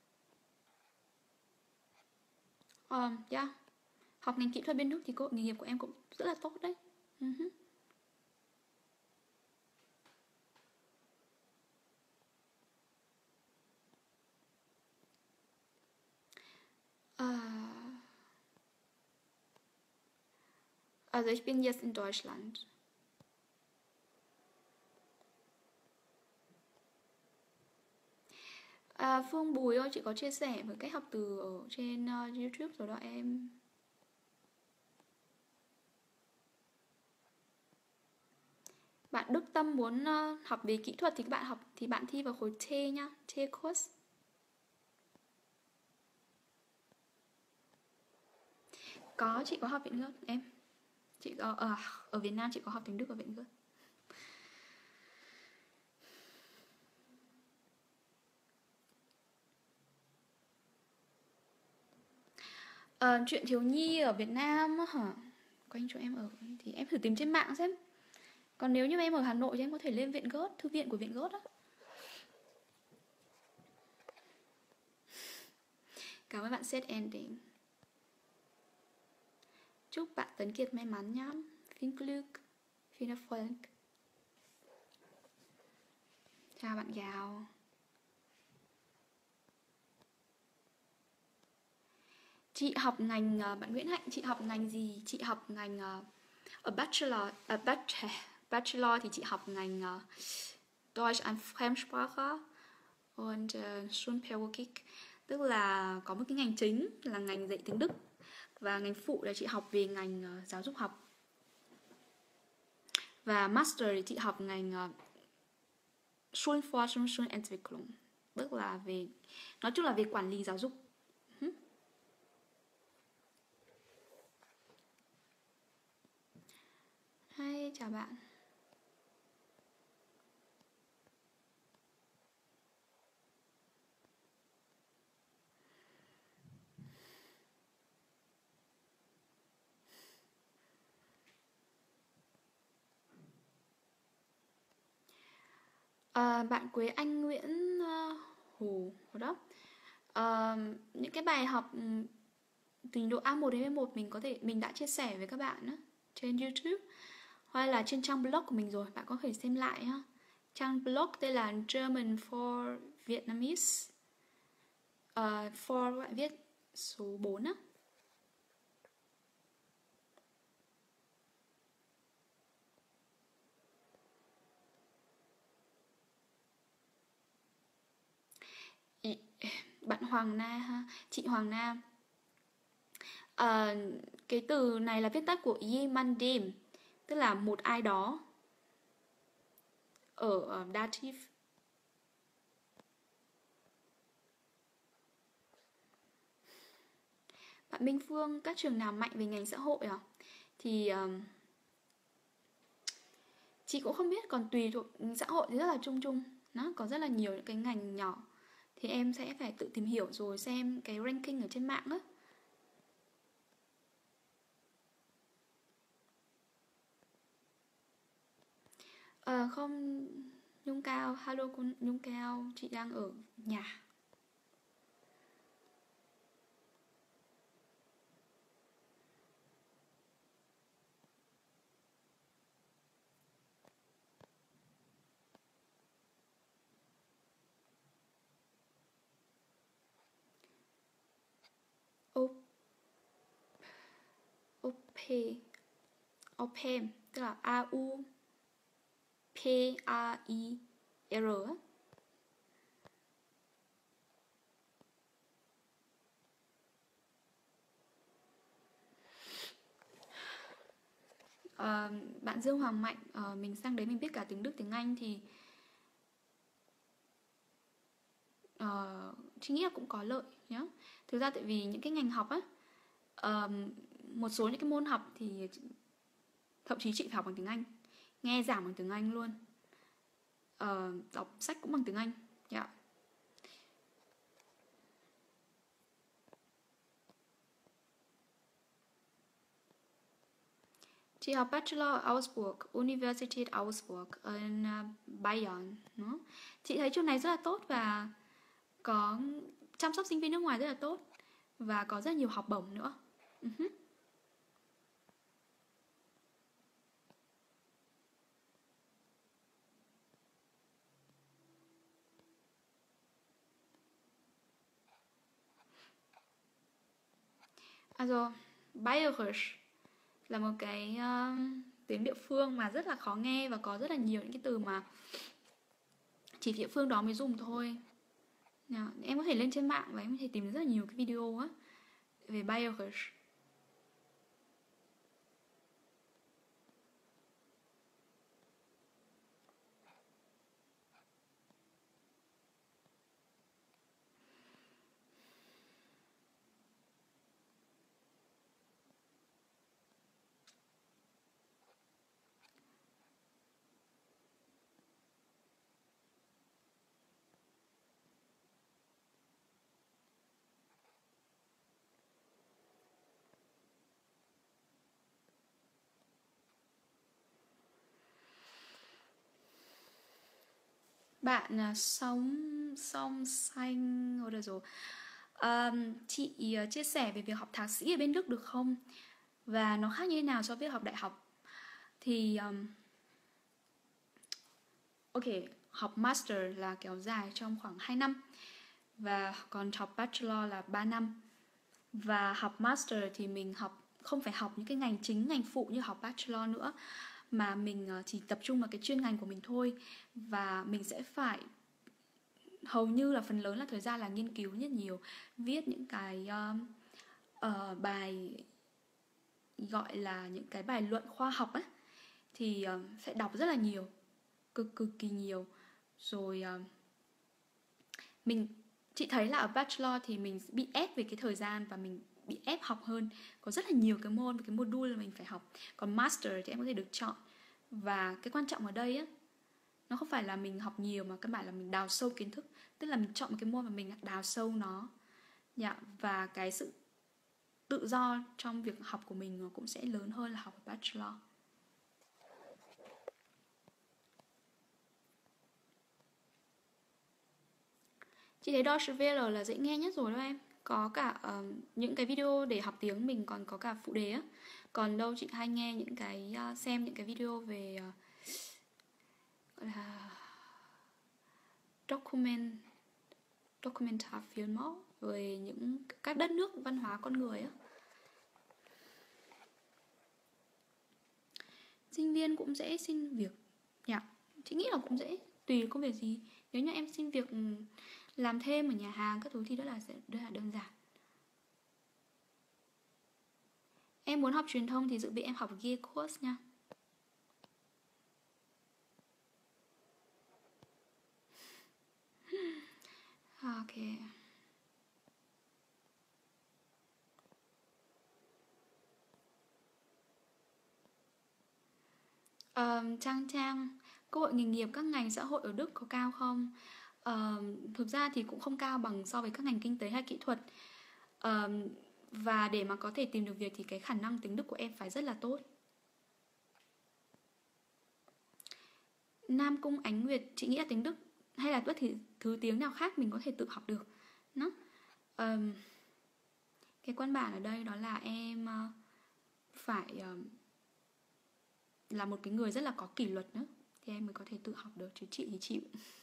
Ờ, uh, yeah. Học ngành kỹ thuật bên Đức thì cơ hội nghề nghiệp của em cũng rất là tốt đấy. Uh-huh. Uh, also ich bin jetzt in Deutschland. À, Phương Bùi ơi, chị có chia sẻ với cách học từ ở trên uh, YouTube rồi đó em. Bạn Đức Tâm muốn uh, học về kỹ thuật thì các bạn học thì bạn thi vào khối T nhá, T course. Có, chị có học Viện Gớt em. Chị có ở uh, ở Việt Nam chị có học tiếng Đức ở Viện Gớt. Uh, chuyện thiếu nhi ở Việt Nam hả? Quanh chỗ em ở thì em thử tìm trên mạng xem. Còn nếu như em ở Hà Nội thì em có thể lên Viện Gớt, thư viện của Viện Gớt á. Cảm ơn bạn set ending. Chúc bạn Tấn Kiệt may mắn nhá. Viel Glück, viel Erfolg. Chào bạn Gào. Chị học ngành, bạn Nguyễn Hạnh, chị học ngành gì? Chị học ngành ở Bachelor, à, Bachelor, Bachelor thì chị học ngành uh, Deutsch und Fremdsprache und uh, Schulpädagogik, tức là có một cái ngành chính là ngành dạy tiếng Đức và ngành phụ là chị học về ngành uh, giáo dục học. Và Master thì chị học ngành uh, Schulforschung, Schulentwicklung, tức là về, nói chung là về quản lý giáo dục. Hi, chào bạn. À, bạn Quế Anh Nguyễn uh, Hồ, Hồ đó. Uh, những cái bài học trình độ A một đến B một mình có thể mình đã chia sẻ với các bạn á, trên YouTube hoặc là trên trang blog của mình rồi, bạn có thể xem lại ha. Trang blog tên là German for Vietnamese. Uh, for các bạn viết số bốn á. Bạn Hoàng Na ha, chị Hoàng Na. À, cái từ này là viết tắt của jemandem, tức là một ai đó ở, ở dative. Bạn Minh Phương, các trường nào mạnh về ngành xã hội à? Thì um, chị cũng không biết, còn tùy thuộc xã hội thì rất là chung chung. Nó có rất là nhiều những cái ngành nhỏ. Thì em sẽ phải tự tìm hiểu rồi xem cái ranking ở trên mạng á. Ờ không, Nhung Cao, hello cô Nhung Cao, chị đang ở nhà. Ô, Ope, Opem, tức là A U P A I R á. Ờ, bạn Dương Hoàng Mạnh, ờ, mình sang đấy mình biết cả tiếng Đức, tiếng Anh thì ờ, chị nghĩ là cũng có lợi nhá. Thực ra tại vì những cái ngành học á, ờ, một số những cái môn học thì thậm chí chị phải học bằng tiếng Anh, nghe giảng bằng tiếng Anh luôn, ờ, đọc sách cũng bằng tiếng Anh. Dạ. Chị học Bachelor ở Augsburg, Universität Augsburg ở uh, Bayern. Đó. Chị thấy trường này rất là tốt và có chăm sóc sinh viên nước ngoài rất là tốt và có rất nhiều học bổng nữa. Uh-huh. Also, Bayerisch là một cái uh, tiếng địa phương mà rất là khó nghe và có rất là nhiều những cái từ mà chỉ địa phương đó mới dùng thôi. Nào, em có thể lên trên mạng và em có thể tìm rất là nhiều cái video á về Bayerisch. Bạn à, sống song xanh rồi được rồi. À, chị à, chia sẻ về việc học thạc sĩ ở bên Đức được không? Và nó khác như thế nào so với học đại học? Thì um, ok, học master là kéo dài trong khoảng hai năm và còn học bachelor là ba năm. Và học master thì mình học không phải học những cái ngành chính, ngành phụ như học bachelor nữa, mà mình chỉ tập trung vào cái chuyên ngành của mình thôi. Và mình sẽ phải hầu như là phần lớn là thời gian là nghiên cứu rất nhiều, viết những cái uh, uh, bài gọi là những cái bài luận khoa học á, thì uh, phải đọc rất là nhiều, cực cực kỳ nhiều. Rồi uh, mình chị thấy là ở bachelor thì mình bị ép về cái thời gian và mình bị ép học hơn, có rất là nhiều cái môn cái module là mình phải học. Còn master thì em có thể được chọn, và cái quan trọng ở đây á, nó không phải là mình học nhiều mà căn bản là mình đào sâu kiến thức, tức là mình chọn một cái môn mà mình đào sâu nó. Dạ, và cái sự tự do trong việc học của mình nó cũng sẽ lớn hơn là học ở bachelor. Chị thấy Deutsche Welle là dễ nghe nhất rồi đó em. có cả uh, những cái video để học tiếng mình còn có cả phụ đề á. Còn đâu chị hay nghe những cái uh, xem những cái video về uh, gọi là document documentar film á, về những các đất nước văn hóa con người á. Sinh viên cũng dễ xin việc nhỉ? Chị nghĩ là cũng dễ, tùy công việc gì. Nếu như em xin việc làm thêm ở nhà hàng các thứ thì rất là rất là đơn giản. Em muốn học truyền thông thì dự bị em học gear course nha. Ok. Um, Trang Trang, cơ hội nghề nghiệp các ngành xã hội ở Đức có cao không? Um, thực ra thì cũng không cao bằng so với các ngành kinh tế hay kỹ thuật. Um, và để mà có thể tìm được việc thì cái khả năng tiếng Đức của em phải rất là tốt. Nam Cung Ánh Nguyệt, chị nghĩ là tiếng Đức hay là bất kỳ thứ tiếng nào khác mình có thể tự học được. Nó. Um, cái căn bản ở đây đó là em uh, phải uh, là một cái người rất là có kỷ luật nữa thì em mới có thể tự học được, chứ chị thì chịu.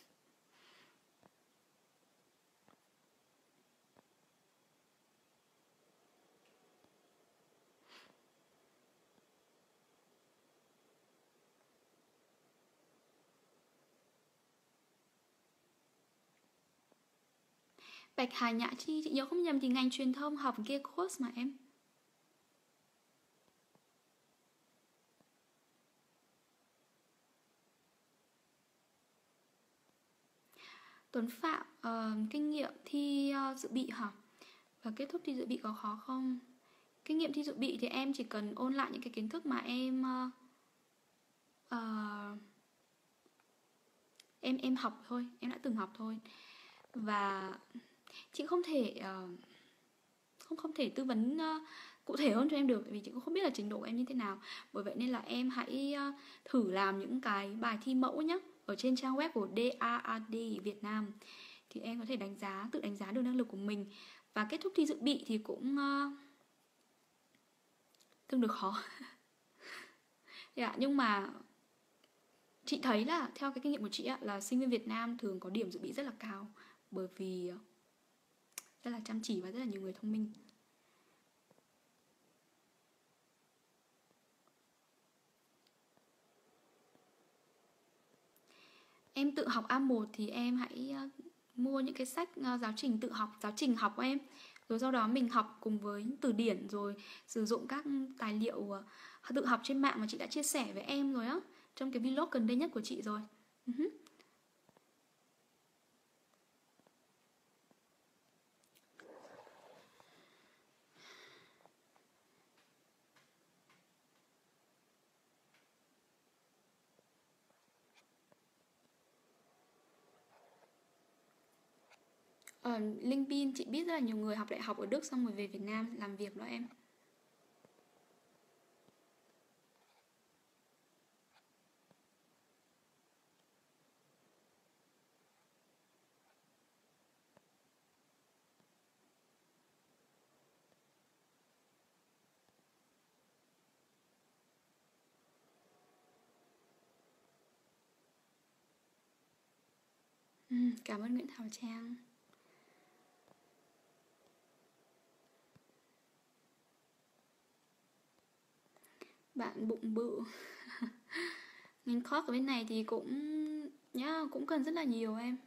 Bạch Hà Nhã Chi, chị nhớ không nhầm thì ngành truyền thông học kia course mà em. Tuấn Phạm, uh, kinh nghiệm thi uh, dự bị hả? Và kết thúc thi dự bị có khó không? Kinh nghiệm thi dự bị thì em chỉ cần ôn lại những cái kiến thức mà em uh, uh, em em học thôi, em đã từng học thôi. Và chị không thể uh, không không thể tư vấn uh, cụ thể hơn cho em được, vì chị cũng không biết là trình độ của em như thế nào. Bởi vậy nên là em hãy uh, thử làm những cái bài thi mẫu nhé, ở trên trang web của đê a a đê Việt Nam thì em có thể đánh giá, tự đánh giá được năng lực của mình. Và kết thúc thi dự bị thì cũng uh, tương đối khó. Yeah, nhưng mà chị thấy là theo cái kinh nghiệm của chị á, là sinh viên Việt Nam thường có điểm dự bị rất là cao, bởi vì rất là chăm chỉ và rất là nhiều người thông minh. Em tự học A một thì em hãy uh, mua những cái sách uh, giáo trình tự học, giáo trình học của em. Rồi sau đó mình học cùng với từ điển, rồi sử dụng các tài liệu uh, tự học trên mạng mà chị đã chia sẻ với em rồi á, trong cái vlog gần đây nhất của chị rồi. Uh-huh. Ờ, Linh Bin, chị biết rất là nhiều người học đại học ở Đức xong rồi về Việt Nam làm việc đó em. Ừ, cảm ơn Nguyễn Thảo Trang. Bạn bụng bự. Ngành corp ở bên này thì cũng nhá, cũng cần rất là nhiều em.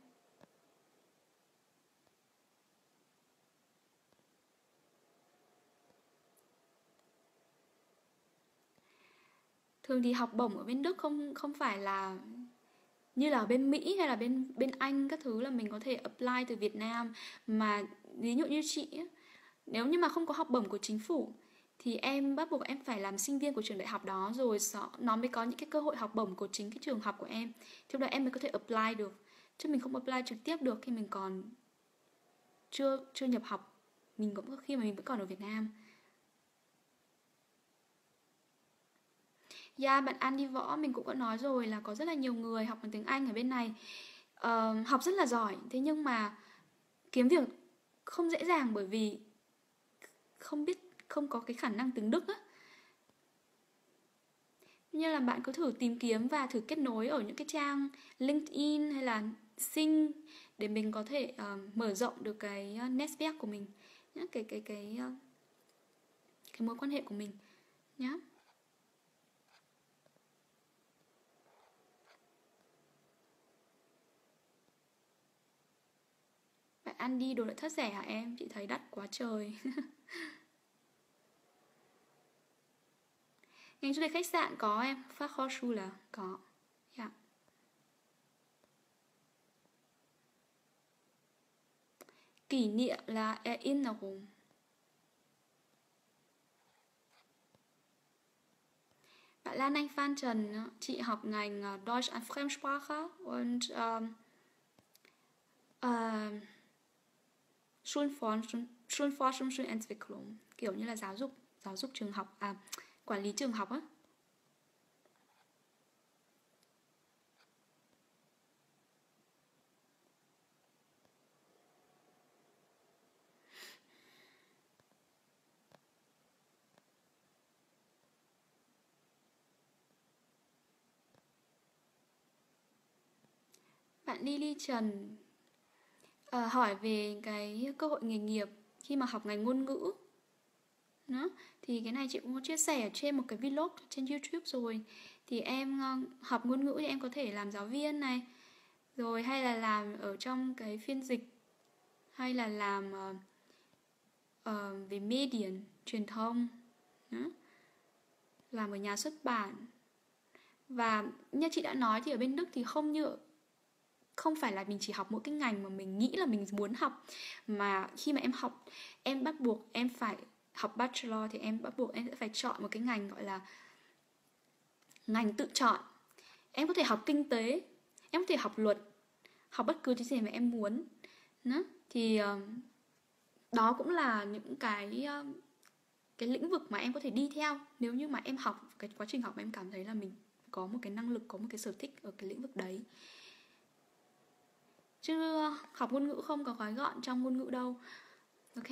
Thường thì học bổng ở bên Đức không không phải là như là ở bên Mỹ hay là bên bên Anh các thứ là mình có thể apply từ Việt Nam, mà ví dụ như chị ấy, nếu như mà không có học bổng của chính phủ thì em bắt buộc em phải làm sinh viên của trường đại học đó, rồi nó mới có những cái cơ hội học bổng của chính cái trường học của em, thì lúc đó em mới có thể apply được, chứ mình không apply trực tiếp được khi mình còn chưa chưa nhập học, mình cũng khi mà mình vẫn còn ở Việt Nam. Yeah, bạn An đi võ mình cũng có nói rồi là có rất là nhiều người học bằng tiếng Anh ở bên này, uh, học rất là giỏi, thế nhưng mà kiếm việc không dễ dàng bởi vì không biết, không có cái khả năng tiếng Đức á. Như là bạn cứ thử tìm kiếm và thử kết nối ở những cái trang LinkedIn hay là Xing để mình có thể uh, mở rộng được cái uh, network của mình nhá, cái cái cái uh, cái mối quan hệ của mình nhá. Bạn ăn đi đồ nội thất rẻ hả em? Chị thấy đắt quá trời. Ngành du lịch khách sạn có em, Fachhochschule có. Yeah. Kỷ niệm là Erinnerung. Bạn Lan Anh Phan Trần, chị học ngành Deutsch als Fremdsprache und um, uh, Schulforschung, Schulforschung, Schulentwicklung, kiểu như là giáo dục, giáo dục trường học, à, quản lý trường học á. Bạn Lily Trần uh, hỏi về cái cơ hội nghề nghiệp khi mà học ngành ngôn ngữ. Đó. Thì cái này chị cũng có chia sẻ ở trên một cái vlog trên YouTube rồi. Thì em uh, học ngôn ngữ thì em có thể làm giáo viên này, rồi hay là làm ở trong cái phiên dịch, hay là làm uh, uh, về media, truyền thông. Đó. Làm ở nhà xuất bản. Và như chị đã nói thì ở bên Đức thì không như không phải là mình chỉ học mỗi cái ngành mà mình nghĩ là mình muốn học, mà khi mà em học, em bắt buộc em phải học bachelor thì em bắt buộc em sẽ phải chọn một cái ngành gọi là ngành tự chọn. Em có thể học kinh tế, em có thể học luật, học bất cứ cái gì mà em muốn. Đó. Thì uh, đó cũng là những cái uh, cái lĩnh vực mà em có thể đi theo nếu như mà em học, cái quá trình học mà em cảm thấy là mình có một cái năng lực, có một cái sở thích ở cái lĩnh vực đấy. Chứ học ngôn ngữ không có gói gọn trong ngôn ngữ đâu. Ok.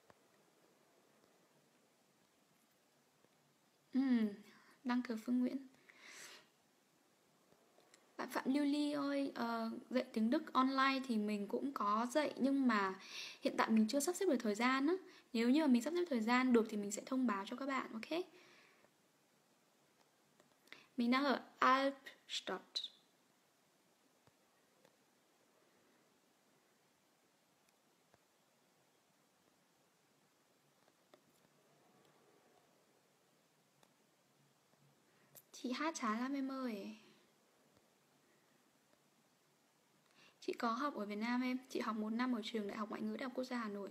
Uhm, đăng cờ Phương Nguyễn. Bạn Phạm Lưu Ly ơi, uh, dạy tiếng Đức online thì mình cũng có dạy, nhưng mà hiện tại mình chưa sắp xếp được thời gian á. Nếu như mà mình sắp xếp thời gian được thì mình sẽ thông báo cho các bạn, ok? Mình đang ở Albstadt. Chị hát chán lắm em ơi. Chị có học ở Việt Nam em. Chị học một năm ở trường Đại học Ngoại ngữ Đại học Quốc gia Hà Nội.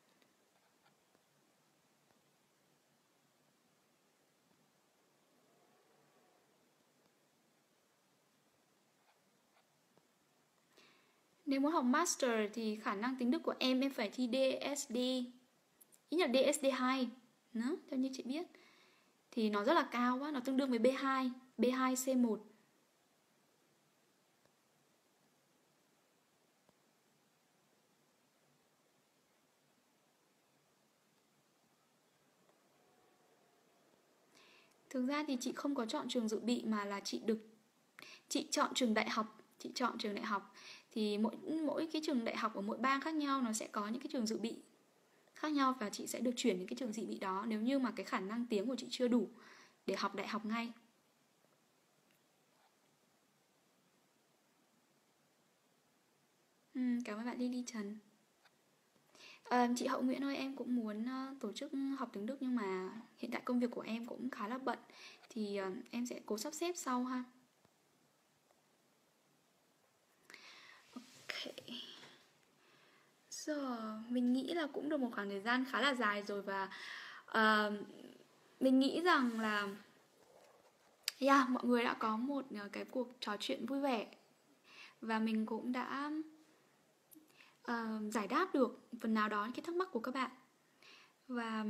Nếu muốn học master thì khả năng tiếng Đức của em em phải thi đê ét đê, ít nhất là đê ét đê hai. Đó, theo như chị biết thì nó rất là cao quá, nó tương đương với bê hai, bê hai xê một. Thực ra thì chị không có chọn trường dự bị, mà là chị được chị chọn trường đại học, chị chọn trường đại học thì mỗi mỗi cái trường đại học ở mỗi bang khác nhau nó sẽ có những cái trường dự bị khác nhau, và chị sẽ được chuyển đến cái trường dự bị đó nếu như mà cái khả năng tiếng của chị chưa đủ để học đại học ngay. Ừ, cảm ơn bạn Lily Trần. À, chị Hậu Nguyễn ơi, em cũng muốn uh, tổ chức học tiếng Đức, nhưng mà hiện tại công việc của em cũng khá là bận, thì uh, em sẽ cố sắp xếp sau ha. Ok. Giờ mình nghĩ là cũng được một khoảng thời gian khá là dài rồi, và uh, mình nghĩ rằng là yeah, mọi người đã có một uh, cái cuộc trò chuyện vui vẻ, và mình cũng đã uh, giải đáp được phần nào đó những cái thắc mắc của các bạn. Và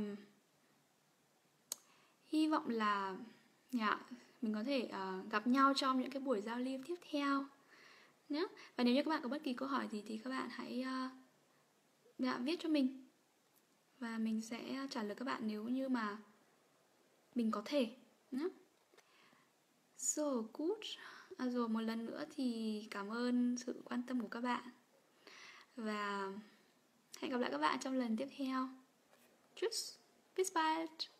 hy vọng là yeah, mình có thể uh, gặp nhau trong những cái buổi giao lưu tiếp theo nhé. Và nếu như các bạn có bất kỳ câu hỏi gì thì các bạn hãy uh, dạ, viết cho mình. Và mình sẽ trả lời các bạn nếu như mà mình có thể nhé. So good. À, rồi một lần nữa thì cảm ơn sự quan tâm của các bạn. Và hẹn gặp lại các bạn trong lần tiếp theo. Tschüss. Bis bald.